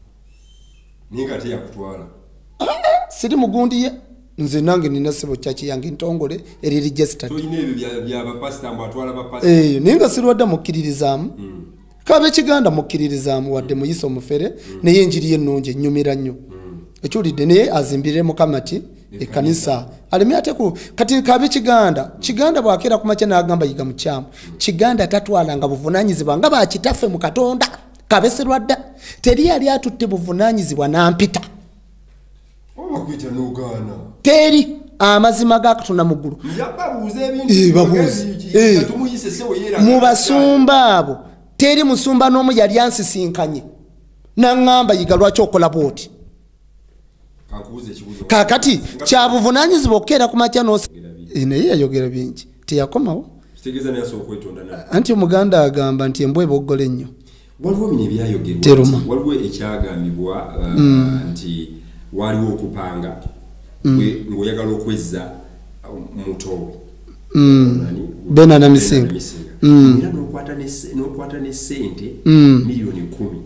ninga te yakutwala siri mugundi ye nze nange nina sebo chachi yange ntongole eri registered so ine bya bya ba pastor mbo atwala ba pastor eh ninga Serwadda mukiririzamu mm. Kabe kiganda mukiririzamu wadde muyiso mufere mm. ne yenjiri yenonje nyumira nnyo mm. ekyulidde ne azimbire mukamati ekanisa alimi ateku kati Kabe kiganda kiganda bwakera kumacha nagamba Yiga mukyamu kiganda tatwala nga buvunanyizibwa nga bakitaffe mu Katonda Kabe Serwadda teri yali atutte buvunanyizibwa nampita obakwita n'ogaana teri amazima ga Katonda mu ggulu yababuuza ebintu babuuze tumuyise sewo yera mu basumba abo teri musumba n'omu yali ansisinkanye naŋŋamba Yiga lwaki okola bwoti kakati kyabuvunanyizibwa okukeera ku makya n'ose naye yayogera bingi teyakomawo anti omuganda agamba nti embwa eboggole ennyo waliwo bino ebyayogerwa waliwo ekyagambibwa nti waliwo okupanga ng'oyagala okwezza muto bena na misinga era n'okwata ne ssente miliyoni kumi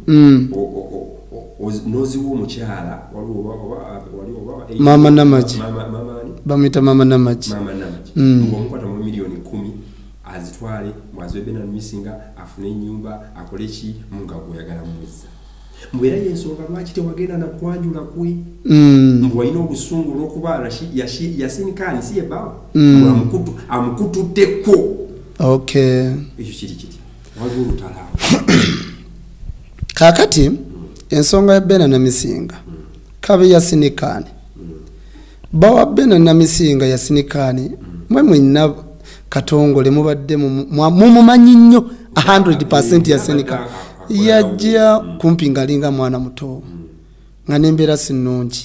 noziwa omukyala mama namaji bamwita mama namaji ng'omukwata mu miliyoni kumi azitwale mwaziwe bena na misinga afune ennyumba akole ki munga gw'oyagala mwezza mbwera yensonga lwaki tewagenda na kwanjula kwe mbwe walina obusungu olw'okuba yasinikani si yebawo amukututteko okay ekyo kiri kiti waliwo olutalaawo kakati ensonga ya bena na misinga Kabe yasinikani bawa bena na misinga yasinikani mwe mwina Katongole mubadde mumumanyi nnyo one hundred percent yasinika yajja kumpi ngalinga mwana muto nga nembera sinungi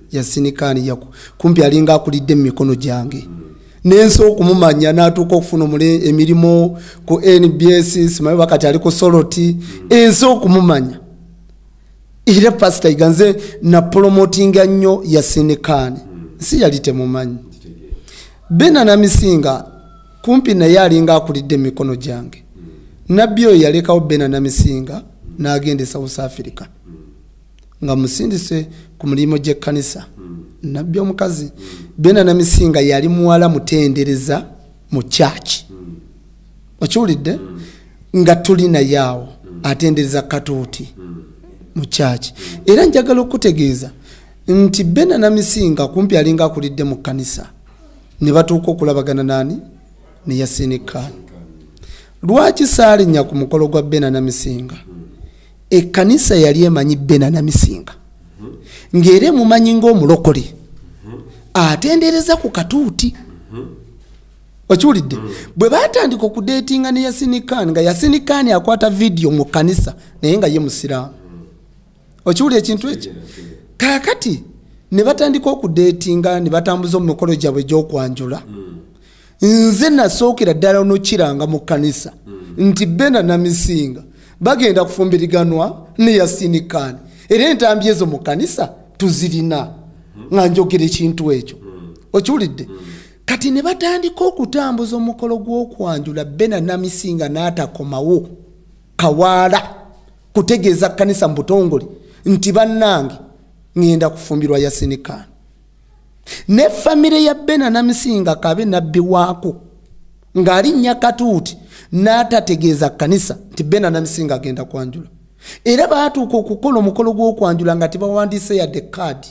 yasinikani yaku kumpi alinga akulidde mu mikono gyange nenso okumumanya n'atuuka okufuna emirimu ku N B S simanyi wakati ali ku Soroti enso okumumanya era pastor iganze na promotinga nnyo yasinikani si yali temumanyi Bena na Misinga kumpi naye alinga akulidde mu mikono gyange nabbi oyo yalekawo Bena na Misinga n'agenda e South Africa nga musindise ku mulimu gy'ekkanisa nabbi omukazi Bena na Misinga yali muwala mutendereza mu church okiwulidde nga tulina yawo atendereza katuuti mu church era njagala okutegeeza nti Bena na Misinga kumpi alinga akulidde mu kkanisa ne batuuka okulabagana nani ne yasinikani lwaki saalinya ku mukolo gwa Bena na Misinga ekkanisa yali emanyi Bena na Misinga ng'era mumanyi ng'omulokole atendereza ku katuuti okiwulidde bwe batandika okudeetinga ne yasinikani nga yasinikani akwata vidiyo mu kkanisa naye nga ye musiraamu okiwulira ekintu ekyo kaakati ne batandika okudeetinga ne batambuza mu mikolo gyabwe gy'okwanjula nze nasookera ddala onokiranga mu kkanisa nti Bena na Misinga bagenda kufumbiriganwa ne yasinikani era entambi ezo mu kkanisa tuzirina nga njogera ekintu ekyo okiwulidde kati ne batandika okutambuza omukolo gw'okwanjula Bena na Misinga n'atakomawo kawaala kutegeeza kkanisa mu butongole nti bannange ngenda kufumbirwa yasinikani ne famire ya Bena na Misinga kabe nabbi waako ng'alinnya katuuti n'atategeeza kkanisa nti Bena na Misinga agenda kwanjula era baatuuka okukola omukolo gw'okwanjula nga tebawandiise yadde kaadi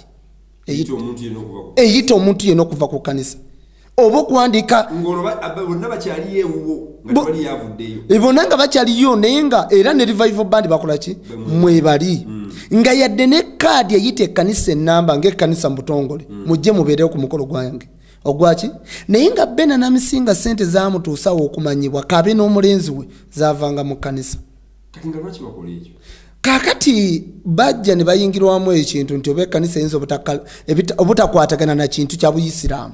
eyita omuntu yenna okuva ku kkanisa oba okuwandiika bonna nga bakyaliyo naye nga era ne revival band bakola ki mwebali nga yadde ne kaadi eyita ekkanisa ennamba ng'ekkanisa mu butongole mujje mubeerewo ku mukolo gwange ogwaki naye nga Bena na Misinga sente zaamutuusawo okumanyibwa kabe n'omulenzi we zaavanga mu kkanisa kaakati bajja ne bayingirwamu ekintu nti oba ekkanisa eyinza obutakwatagana na kintu kya Buyisiraamu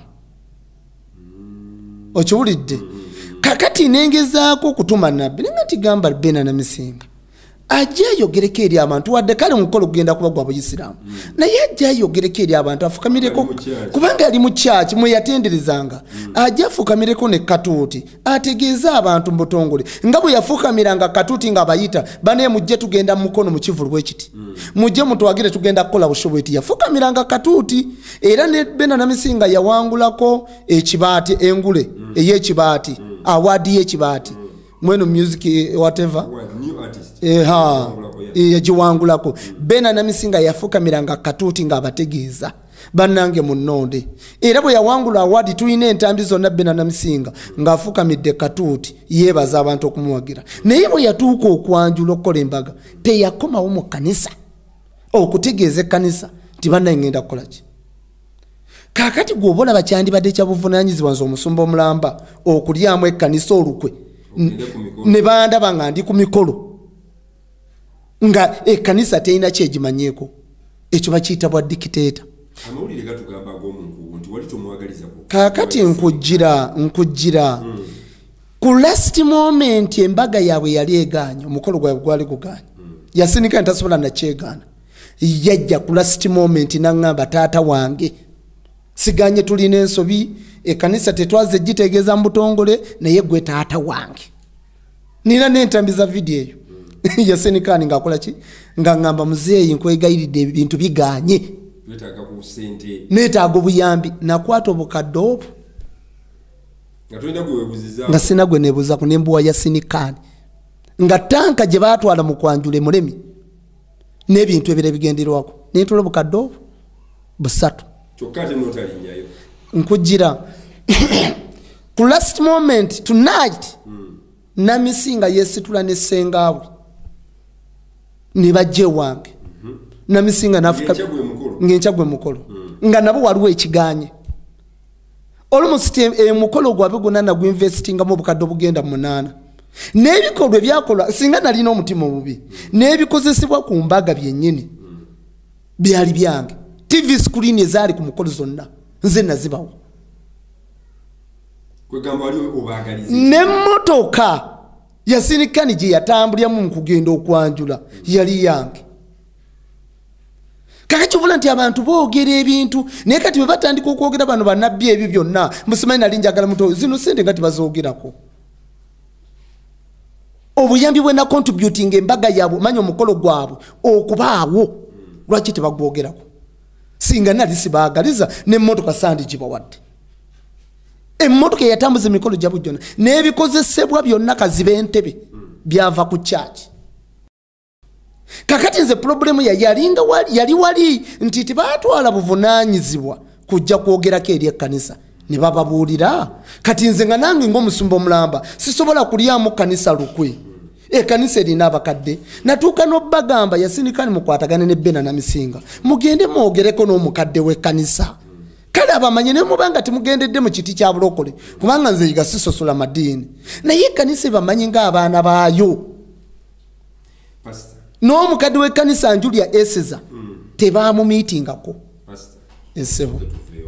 okiwulidde kaakati nengezaako okutuma nabbi naye nga tigamba Bena na Misinga ajja ayogereko eri abantu wadde kale omukolo gugenda kuba gwa Buyisiraamu naye ajja ayogereko eri abantu afukamireko kubanga ali mu kyaki mwe yatenderezanga ajja afukamireko ne katuuti ategeeza abantu mu butongole nga bwe yafukamiranga katuuti nga abayita bane mujje tugenda mu mukono mu kivulu bwe kiti mujje mutwagire tugenda kukola bushoboiti yafukamiranga katuuti era ne Bena na Misinga yawangulako ekibaati engule ey'ekibaati awaadi y'ekibaati mweno music whatever eha yajiwangulako Bena na Misinga yafukamiranga katuuti nga abategeeza bannange munnonde era bwe yawangula awadi tuyina entambi zonna Bena na Misinga ng'afukamidde katuuti yeebaza abantu okumuwagira naye bwe yatuuka okwanjula okukola embaga teyakomawo mu kkanisa okutegeeza ekkanisa nti bannange ngenda kukola ki kaakati gwe oba olaba kyandibadde kya buvunaanyizibwa nze omusumba omulamba okulyamu ekkanisa olukwe ne bandaba nga ndi ku mikolo nga ekkanisa terina kyegimanyeeko ekyo bakiyita bwa dikiteeta kaakati nkujjira nkujjira ku last moment embaga yaabwe yali egaanye omukolo gwabwe gwali gugaanye yasinika ntasobola nakyegaana yajja ku last moment naŋŋamba taata wange siganye tulina ensobi ekkanisa tetwaze gitegeeza mu butongole naye gwe taata wange nina n'entambi za vidiyo eyo yasinikani ng'akola ki nga ŋŋamba muzeeyi nkwegayiridde ebintu biganye neetaaga obuyambi nakwata obukadde obwo nga sina gwe neebuuzaku nembuwa yasinikani nga tanka gye baatwala mu kwanjula emulemi n'ebintu ebira bigenderwako nentula obukadde obwo busatu nkujjira ku last moment tonight na Misinga yesitula ne ssengaabwe ne bajje wange na Misinga nafuka ngenkya gwe mukolo nga nabo waliwo ekiganye almost emukolo gwabwe gonna nagwe investinga mu bukadde obugenda munaana n'ebikolwa byakolwa singa nalina omutima omubi n'ebikozesebwa ku mbaga byennyini byali byange T V screen ezaali ku mukolo zonna nze nazibawo kwegamba wali obagalize n'emmotoka yasinikani gye yatambuliramu mu kugenda okwanjula yali yange kakakivula nti abantu boogera ebintu naye kati bwe batandika okwogera bano bannabbi ebyo byonna musimanyi nali njagala muto zino sente nga tibazoogerako obuyambi bwe na contributing embaga yaabwe manya omukolo gwabwe okubaawo lwaki tebagwogerako singa nali sibaagaliza n'emmotoka sandi gibawadde emmotoka eyatambuza emikolo gyabwe gyonna n'ebikozesebwa byonna kazibe entebe byava ku kyaki kakati nze problemu ya yalinga wali yali wali nti tibatwala buvunaanyizibwa kujja kwogerako eri ekkanisa ne bababuulira kati nze nga nange ng'omusumba omulamba sisobola kulyamu kanisa lukwe ekkanisa erina abakadde natuuka n'obbagamba yasinikani mukwatagane ne Bena Namisinga mugende mwogereko n'omukadde w'ekkanisa kale abamanye ne mubanga timugendedde mu kiti kya bulokole kubanga nze yiga sisosola madiini naye ekkanisa bamanyi ng'abaana baayo n'omukadde w'ekkanisa Njulia Eseza tebaamumiitingako esebo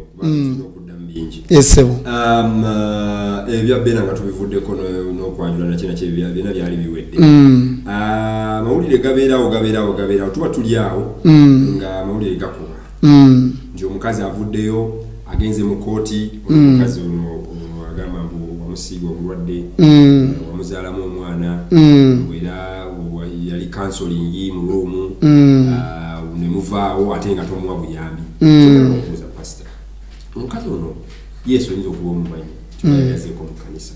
esebo ebya Bena nga tubivuddeko n'okwanjula nakina kyebya byonna byali biwedde amawulire gabeerawo gabeerawo gabeerawo tuba tuli awo nga amawulire gakuba nti omukazi avuddeyo agenze mu kooti omukazi ono agamba mbu wamusiiga obulwadde wamuzaalamu omwana era yali kansolingi mu luumu ne muvaawo ate nga tomuwa buyambi okubuuza pasita omukazi ono yesu oyinza okuba omumanyi kibayazeeko mu kanisa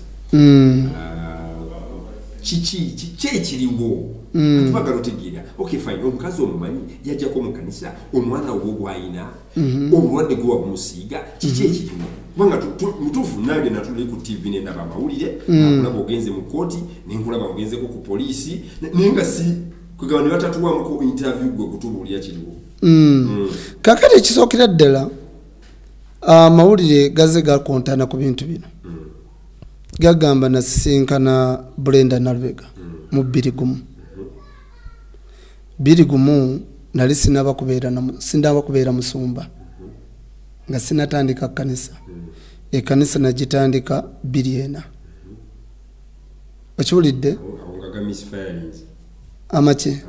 kiki kiki ekiriwo atubagala otegeera okay fine omukazi omumanyi yajjako mu kanisa omwana ogwo gwayina obulwadde gwe wabumusiiga kiki ekiriwo kubanga mutuufu nange natuli ku T V nendaba amawulire nakulaba ogenze mu kooti nenkulaba ogenzeko ku poliisi naye nga si kwegamba ne batatuwamuko interview gwe kutubuulira kiriwo kakati ekisookera ddala amawulire gaze gakontana ku bintu bino gagamba nasisinkana Brenda Nalubega mu bbiri gumu bbiri gumu nali sinaba kubeera sindaba kubeera musumba nga sinatandika kanisa ekanisa nagitandika bbiri ena okiwulidde amaki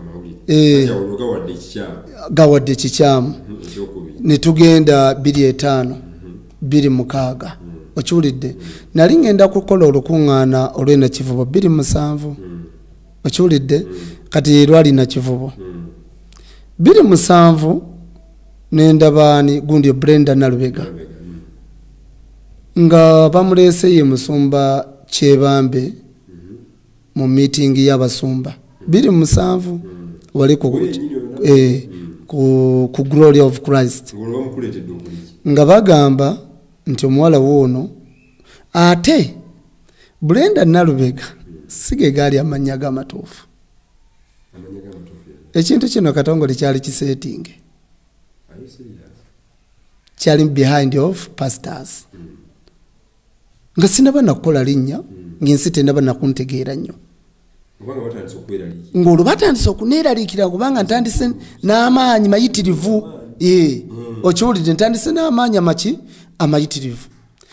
gawadde ekikyamu ne tugenda bbiri etaano bbiri mukaaga okiwulidde nali ngenda kukola olukuŋŋaana olw'ena kivubo bbiri musanvu okiwulidde kati lwali na kivubo bbiri musanvu nendabaani gundi Brenda Nalubega nga bamuleese ye musumba Kyebambe mu meeting y'abasumba bbiri musanvu wali ku eh ku, ku Glory of Christ nga bagamba nti omuwala woono ate Brenda Nalubega sige gaali amanya g'amatuufu ekintu kino Katongole kyali kisetinge kyali behind of pastors nga sinaba nakukola linnya ng'ensi tenaba nakuntegeera nnyo ng'olwo batandise okuneeraliikira kubanga ntandise n'amaanyi mayitirivu ee okiwulidde ntandise n'amaanyi amaki amayitirivu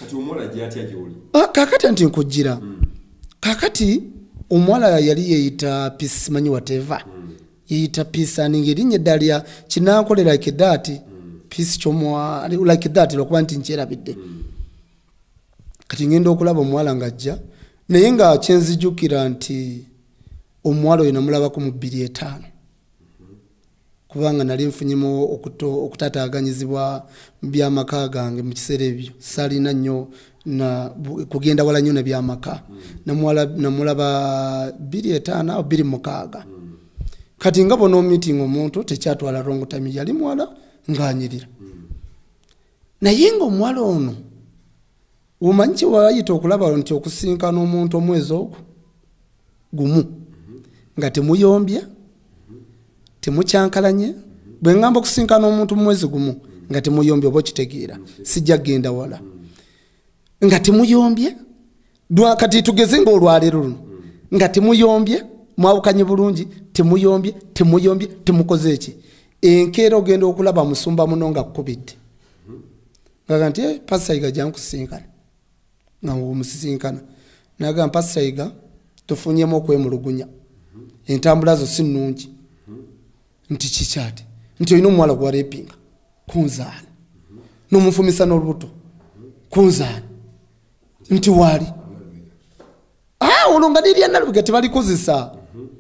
kakati nti nkujjira kakati omuwala yali yeeyita Peace manyi whatever yeeyita Peace aninga erinnya eddala kinankolera like that Peace kyomwa like that lwakuba nti nkyerabidde kati ngenda okulaba omuwala ng'ajja naye nga kyenzijjukira nti omuwala oyo namulabako mu bbiri etaano kubanga nali nfunyemu okutataaganyizibwa mu byamaka gange mu kiseera ebyo saalina nnyo kugenda wala nnyo nebyamaka namulaba bbiri etaano awo bbiri mukaaga kati nga bona omiitinga omuntu tekyatwala wrong time yali muwala ng'anyirira naye ng'omuwala ono omanyi kye wayita okulaba nti okusinkana omuntu omwezi ogwo gumu nga temuyombya temukyankalanye bwe ngamba okusinkana omuntu mu mwezi gumu nga temuyombya oba okitegeera sijja genda wala nga temuyombye kati tugeze ng'olwaleero luno nga temuyombye mwawukanye bulungi temuyombye temuyombye temukoze eki enkeera ogenda okulaba musumba muno nga kkubidde ngaga nti eh, Pasaiga jankusinkana nga omusisinkana naga Pasaiga tufunyemu okwemulugunya entambula zo si nnungi nti kikyate nti olina omuwala gwalepinga kunzaala n'omufumisa n'olubuto kunzaala nti waali ah olwo nga lirya Nalubega tebalikozesa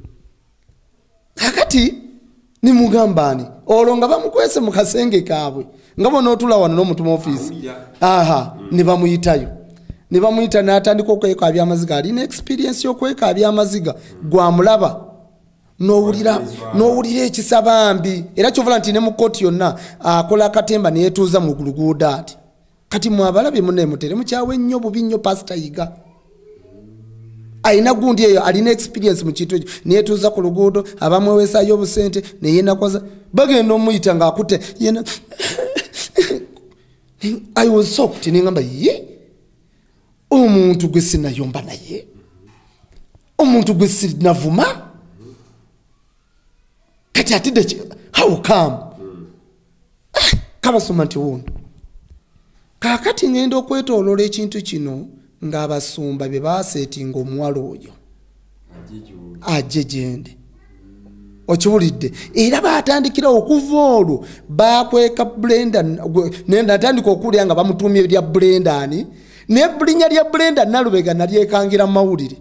kakati nimugambani olwo nga bamukwese mu kasenge kaabwe nga bona otula wano n'omutuma office aha ne bamuyitayo ne bamuyita n'atandika okweka abyamaziga alina experience y'okweka abyamaziga gwamulaba n'owulira n'owulira ekisabambi era kyovala nti ne mu kkooti yonna akola akatemba ne yeetuuza mu luguudo ati kati mwabalabe munne mutere mukyawe nnyo bubi nnyo Pastor Yiga aina gundi eyo alina experience mu kintu ekyo ne yeetuuza ku luguudo abamweweesaayo obusente ne yeenakwaza bagenda omuyita ng'akute yena I was shocked ningamba ye omuntu gwe sinayomba naye omuntu gwe sinavuma kati atidde how come kabasoma nti wuno kakati ngenda okwetooloola ekintu kino ng'abasumba bye baaseetinga omuwala oyo ajje gyende okiwulidde era baatandikira okuva olwo bakweka blenda natandika okuwulira nga bamutuumye lya blendani ne bulinya lya blenda Nalubega nalyekangira mu mawulire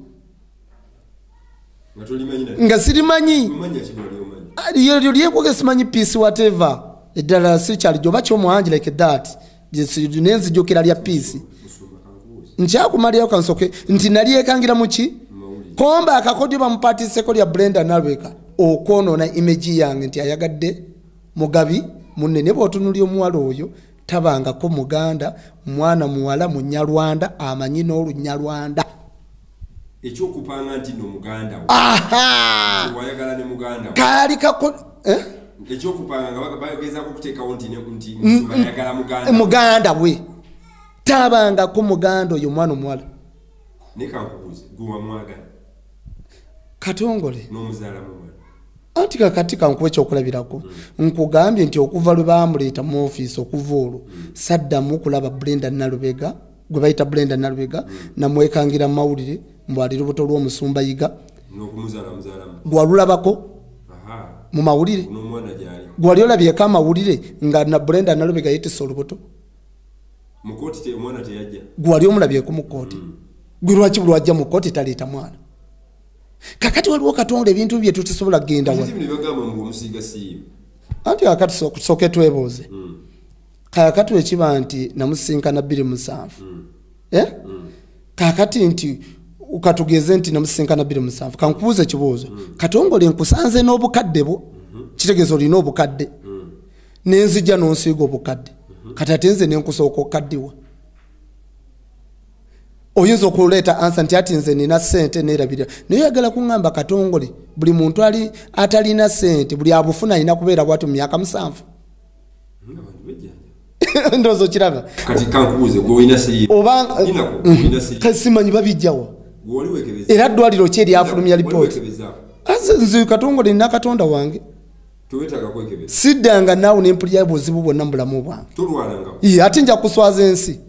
nga sirimanyi lyo lyekwoge simanyi peace whatever eddala sikyali gyoba kyomuhangi like that nenzijukira lya peace nkyakumalirayo kansoke nti nalyekangira muki komba akakodyo bamupatiseko lya blenda Nalubega okwonoona image yange nti ayagadde mugabi munene bw'otunuulya omuwala oyo tabangako muganda mwana muwala munyalwanda amanyi n'olunyalwanda ekyokupanga nti no muganda aha wayagala ne muganda kali kako eh ekyokupanga nga bageza okuteekawo nti nti musumba yagala muganda muganda we tabangako muganda oyo mwana omuwala ne kankubuuze gwe mwagala Katongole n'omuzaala mumwana anti kakati kankuba ekyokulabirako nkugambye nti okuva lwe bamuleeta mu ofiisi okuva olwo saddamu kulaba Brenda Nalubega gwe bayita Brenda Nalubega namwekangira mu mawulire mbwali lubuto lw'omusumba Yiga n'okumuzaala muzaalamu gwalulabako mu mawulire n'omwana gyali gwali olabyeko amawulire nga na Brenda Nalubega yeetisse olubuto mu kkooti te omwana teyajja gwali omulabyeko mu kkooti gwe lwaki bulwajja mu kkooti taleeta mwana kakati waliwo Katonda ebintu bye tutisobola kgenda wano ne bagamba mu omusiga simu anti kakati soke twebuuze kakati ekiba nti namusinkana bbiri musanvu eh kakati nti ukatugeze nti namusinkana bbiri musanvu kankubuuza ekibuuzo Katongole nkusanze n'obukadde bwo kitegeeza olina obukadde nenzija n'onsiiga obukadde kati ate nze nenkusooka okukaddiwa oyinza okuleeta ansa nti ati nze nina ssente neerabirira naye oyagala kuŋŋamba Katongole buli muntu ali atalina ssente buli abufuna alina kubeera bwatu mu myaka musanvu ndowooza okiraba kati kankubuuze gwe olina siriimu oba kasimanyi babijjawa era ddwaliro ki eryafulumya lipooti nze Katongole nina Katonda wange siddanga naawe nempulira buzibu bwonna mu bulamu bwange ate nja kuswaza ensi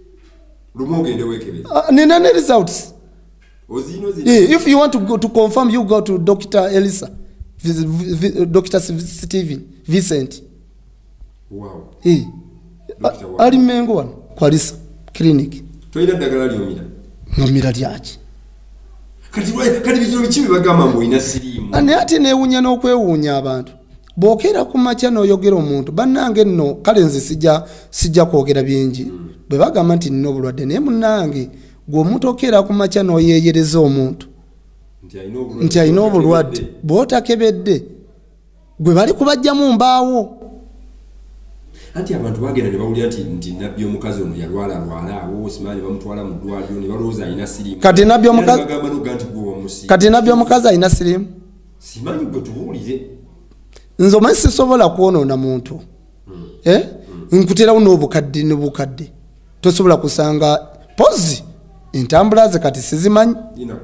Uh, nina ne results. Yeah, if you want to go to confirm, you go to Doctor Elisa, Doctor Steven Vincent. Wow. Yeah. Ali mengo wan kwalisa clinic. Toina dagala lyomira. Ngomira lyaki. Kati kati bijiro bikibi bagamba mbu ina sirimu. Ani ati neewunya n'okwewuunya abantu. Bokera ku makya n'oyogera omuntu bannange nno kale nze sijja sijja kwogera bingi bwe bagamba nti nina obulwadde naye munnange gwe omuntu okera ku makya n'oyeeyereza omuntu nti alina obulwadde bw'otakebedde gwe bali kubajjamu mbaawo anti abantu bagenda ne bawulira nti nti nabbi omukazi ono yalwala lwala awo simanyi bamutwala mu ddwaliro ne balowooza alina sirimu kati nabbi omukazi bagamba n'oga nti gwe wamusi kati nabbi omukazi alina sirimu simanyi gwe tubuulire nze omanyi sisobola kwonoona muntu mm. eh? mm. nkuterawo n'obukadde n'obukadde tosobola kusanga pozi entambula ze kati sizimanyi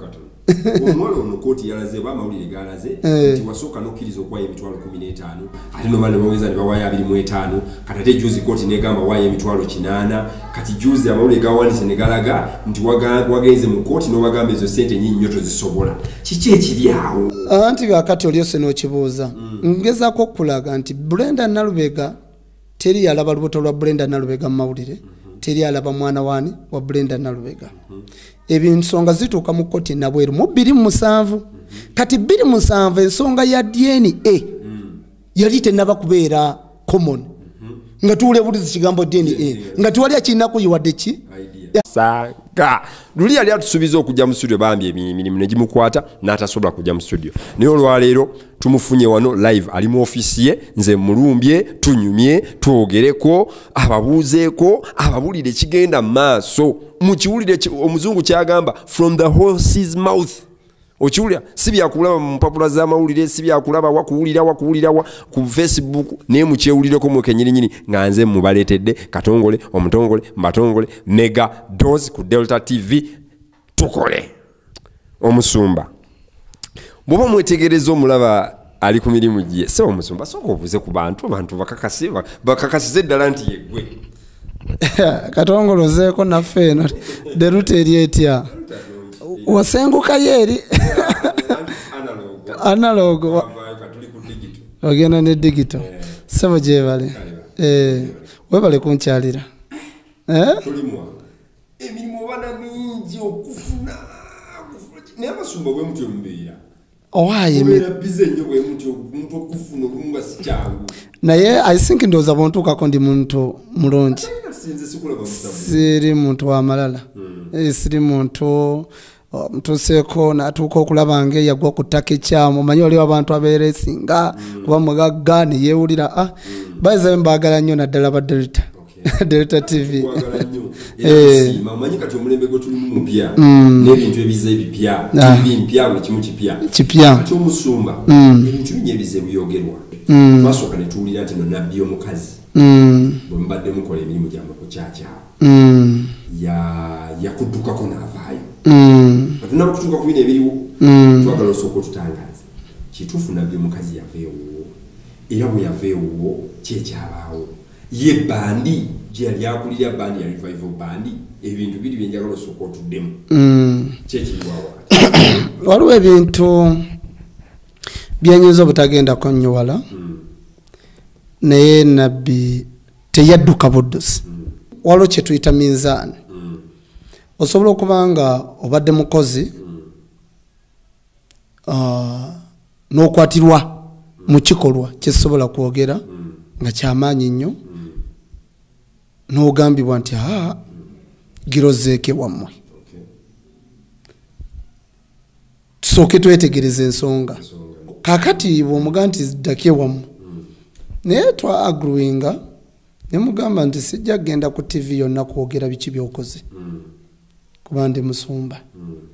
omwalo ono kooti yalaze ba mawulire galaze nti wasooka nokkiriza okuwaayo emitwalo kumi n'etaano ate no bano baweza ne bawaayo abiri mu etaano kati ate juzi kooti negamba waayo emitwalo kinaana kati juzi amawulire gawandiise ne galaga nti wagenze mu kooti n'obagamba ezo ssente nyinyi nnyo tozisobola kiki ekiri awo anti kakati olyose n'okibuuza ngezaako okulaga nti Brenda Nalubega teri yalaba lubuto lwa Brenda Nalubega mu mawulire teri alaba mwana wani wa Brenda Nalubega ebinsonga zituuka mu kooti nabweru mu bbiri mu musanvu kati bbiri mu musanvu ensonga ya D N A yali tennaba kubeera common nga tuwulebuliza kigambo D N A nga tuwali akirinaku yiwadde ki sanga luli yali atusuubiza okujja mu studio bambi emirimu ne gimukwata n'atasobola kujja mu studio naye olwaleero tumufunye wano live ali mu ofiisi ye nze mulumbye tunyumye twogereko ababuuzeeko ababulire ekigenda mu maaso mukiwulire omuzungu kyagamba from the horse's mouth okiwulira si byakulaba mu mpapula z'amawulire si byakulaba wakuwulira wakuwulira wa ku Facebook naye mukyewulireko mwekenyirinyini nga nze mubaleetedde Katongole Omutongole Mbatongole Mega Dose ku Delta T V tukole omusumba bwoba mwetegereza omulaba ali ku mirimu gye se omusumba sooka obuze ku bantu abantu bakakase bakakasize ddala nti yegwe Katongole ozeeko naffe eno derute eri etya wasenguka yeri analogo ogenda ne digital sebo gyebale eh webale kunkyalira eh tulimwa emirimu bana mingi okufuna n'abasumba bwe mutyo mbeera owaye mbeera bize nnyo bwe mutyo omuntu okufuna olunga si kyangu naye I think ndoza bontukako ndi muntu mulungi siri muntu wa malala eh siri muntu mtuseko natuuka okulaba nge yagwa ku ttaka ekyamu omanyi oliwo abantu abeera singa kuba mugagga ne yeewulira ah bayiza mbaagala nnyo naddala ba Delta Delta T V omanyi kati omulembe gwe tulimu mupya n'ebintu ebize ebipya T V mpya buli kimu kipya kipya kati omusumba ebintu bingi ebize biyogerwa twasooka ne tuwulira nti no nabbi omukazi bwe mubadde mukola emirimu gyammwe ku kyakyawo yakuddukako n'avaayo atunaba kutuuka ku bino ebiriwo twagala osooka otutangaza kituufu nabbi omukazi yaveewo era bwe yaveewo kyekyabaawo ye bandi gye yali akulira bandi ya revival bandi ebintu biri byenjagala osooka otuddemu kyekiriwawo waliwo ebintu byenyinza obutagendako nnyo wala naye nabbi teyadduka buddusi waliwo kye tuyita minzaani osobola okuba nga obadde mukozi n'okwatirwa mu kikolwa kyesobola kwogera nga kyamaanyi nnyo n'ogambibwa nti aa girozeeke wammwe tusooke twetegereza ensonga kakati bw'omuga nti ziddake wammwe naye twa agruinga ne mugamba nti sijja kgenda ku T V yonna kwogera biki byokoze kuba ndi musumba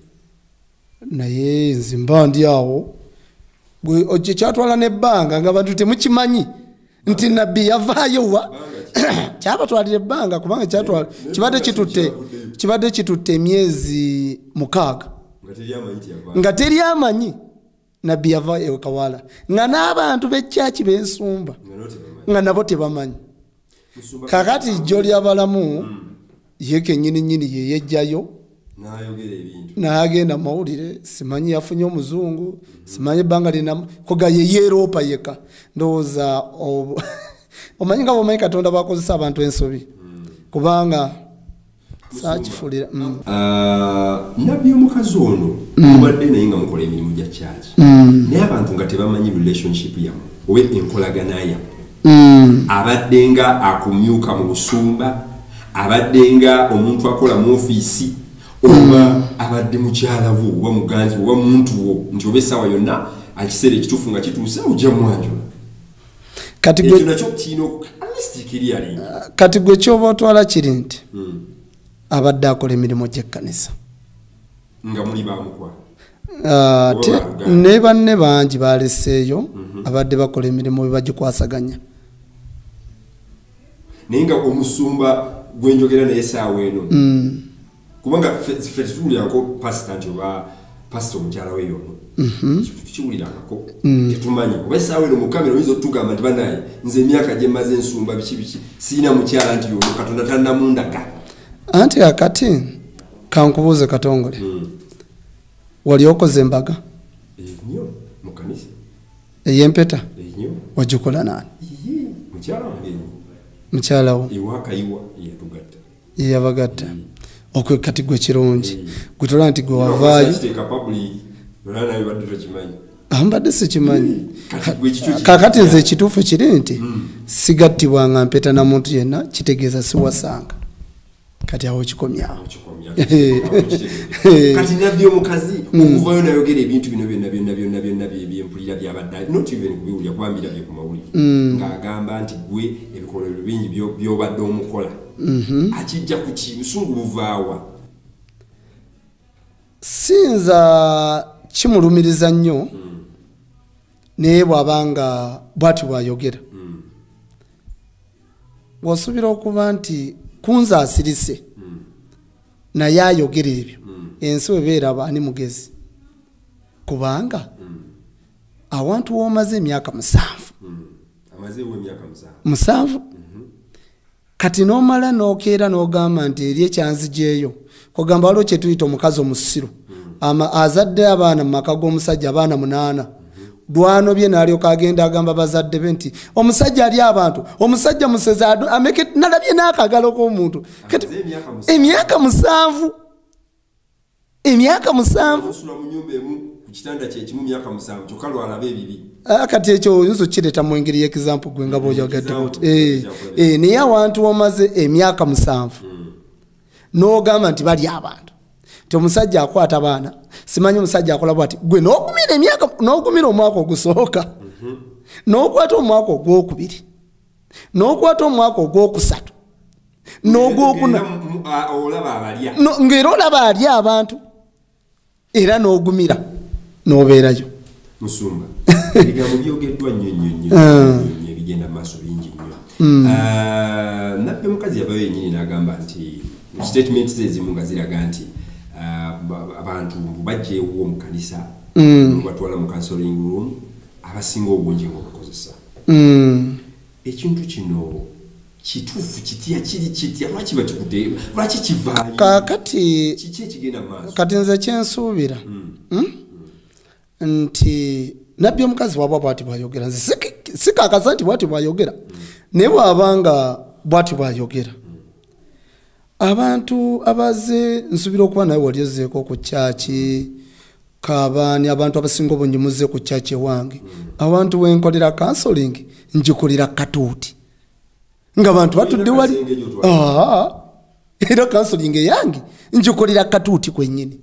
naye nzimba ndi awo gwe oje kyatwala n'ebbanga nga bantu temukimanyi nti nabbi yavaayo wa kyabatwalira ebbanga kubanga kyatwala kibadde kitutte kibadde kitutte emyezi mukaaga nga teri amanyi nabbi yavaayo kawala nga n'abantu b'ekyaki b'ensumba nga nabo tebamanyi kakati jjo ly'abalamu ye kennyini nnyini ye yejjayo n'agenda mawulire simanyi yafunye omuzungu simanyi ebbanga lina koga ye Yeropa yeka ndowooza omanyi nga bwomanyi Katonda bakozesa abantu ensobi kubanga saakifulira nabbi omukazi ono mubadde naye nga mukola emirimu gya kyaki naye abantu nga tebamanyi relationship yammwe oba enkolagana yammwe abadde nga akumyuka mu busumba abadde nga omuntu akola mu ofiisi oba abadde mukyalavu oba muganzi oba muntu wo nti oba essaawa yonna ekiseera ekituufu nga kituuse ojja mwanjula ekyo nakyo kiina alistikiriyali kati gwe kyoba otwala kiri nti abadde akola emirimu gy'ekkanisa nga muli bamukwa ne banne bangi baleseeyo abadde bakola emirimu bwe bagikwasaganya naye nga omusumba gwenjogera naye essaawa eno kubanga ffe tetuwulirako pasita nti oba pastor mukyala we yono mhm kiwulirako tetumanyi obesa we no mukamera oyinza otugamba nti banaye nze emyaka gye maze ensumba biki biki sina mukyala nti yono katonda tanna mundaka anti akati kankubuuze Katongole mm. wali okoze embaga nnyo mu kanisa ey'empeta nnyo wagikola nani mukyala wange mukyala wo iwaka iwa yatugatta yabagatta mm. okwe kati gwe kirungi mm. gutola nti gwe wavaayo ambadde sikimanyi kakati nze ekituufu kiri nti mm. sigattibwanga mpeta na muntu yenna kitegeeza siwasanga kati awo kikomyawo kati nabyo mukazi okuvayo nayogera ebintu bino byonna byonna byonna byonna byempulira byabadde not even kubiwulira kubambira bye ku mawulire ng'agamba nti gwe ebikolero bingi byobadde omukola akijja ku ki busungu buvaawa sinza kimulumiriza nnyo naye bw'abanga bw'ati bw'ayogera bw'osuubira okuba nti kunze asirise naye ayogera ebyo ensi webeera ani mugezi kubanga awantu w'omaze emyaka musanvu musanvu kati n'omala n'okeera n'ogamba nti eri ekyanzijeeyo kugamba waliwo kye tuyita omukazi omusiru azadde abaana mu maka g'omusajja abaana munaana dwano bye nalyoka agenda agamba bazadde be nti omusajja ali abantu omusajja museze ameke nalabye n'akagalo k'omuntu kati emyaka musanvu emyaka musanvu kati ekyo oyinza okukireta mu ngeri y'ekizampu gwe nga bw'oyogadde buti naye awantu omaze emyaka musanvu n'ogamba nti bali abantu nti omusajja akwata abaana simanyi omusajja akola bwati gwe n'ogumira emyaka n'ogumira omwaka ogusooka n'okwata omwaka ogwokubiri n'okwata omwaka ogwokusatu n'ogwokuna ng'era olaba ali abantu era n'ogumira n'obeerayo musumba ebigambo byogeddwa nnyo nnyo nnyo ebigenda maaso bingi nnyo nabbe mukazi yabayo yennyini n'agamba nti statement ze ezimu nga ziraga nti abantu bajjeewo mu kanisa batwala mu counseling room abasinga obungi ng'obakozesa ekintu kino kituufu kitya kiri kitya lwaki bakikutte lwaki kivaayo kakati kiki ekigenda mu maaso kati nze kyensuubira nti nabbi omukazi wabwa bwati bwayogera nze sikakasa nti bwati bwayogera naye bwabanga bwati bwayogera abantu abaze nsuubira okuba naye wali ozeeko ku kyaki kabaani abantu abasinga obungi muze ku kyaki ewange abantu wenkolera counseling ngikolera katuuti nga abantu batudde wali era counseling eyange ngikolera katuuti kwennyini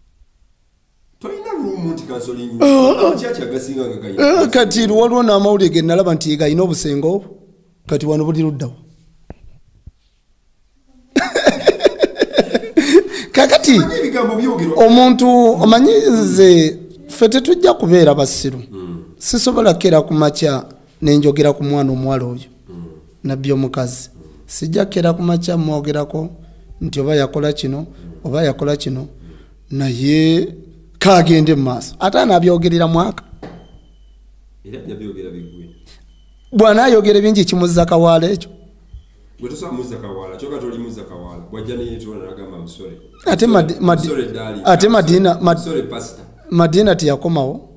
kati waliwo n'amawulire ge nalaba nti gayina obusenga obwo kati wano buli luddawo kakati omuntu omanyize ffe tetujja kubeera basiru sisobola kera ku makya nenjogera ku mwana omuwala oyo nabbi omukazi sijja kera ku makya mwogerako nti oba yakola kino oba yakola kino naye kagende mu maaso ate anabyogerera mwaka bwana ayogera bingi kimuzza kawaala ekyo ate madina tiyakomawo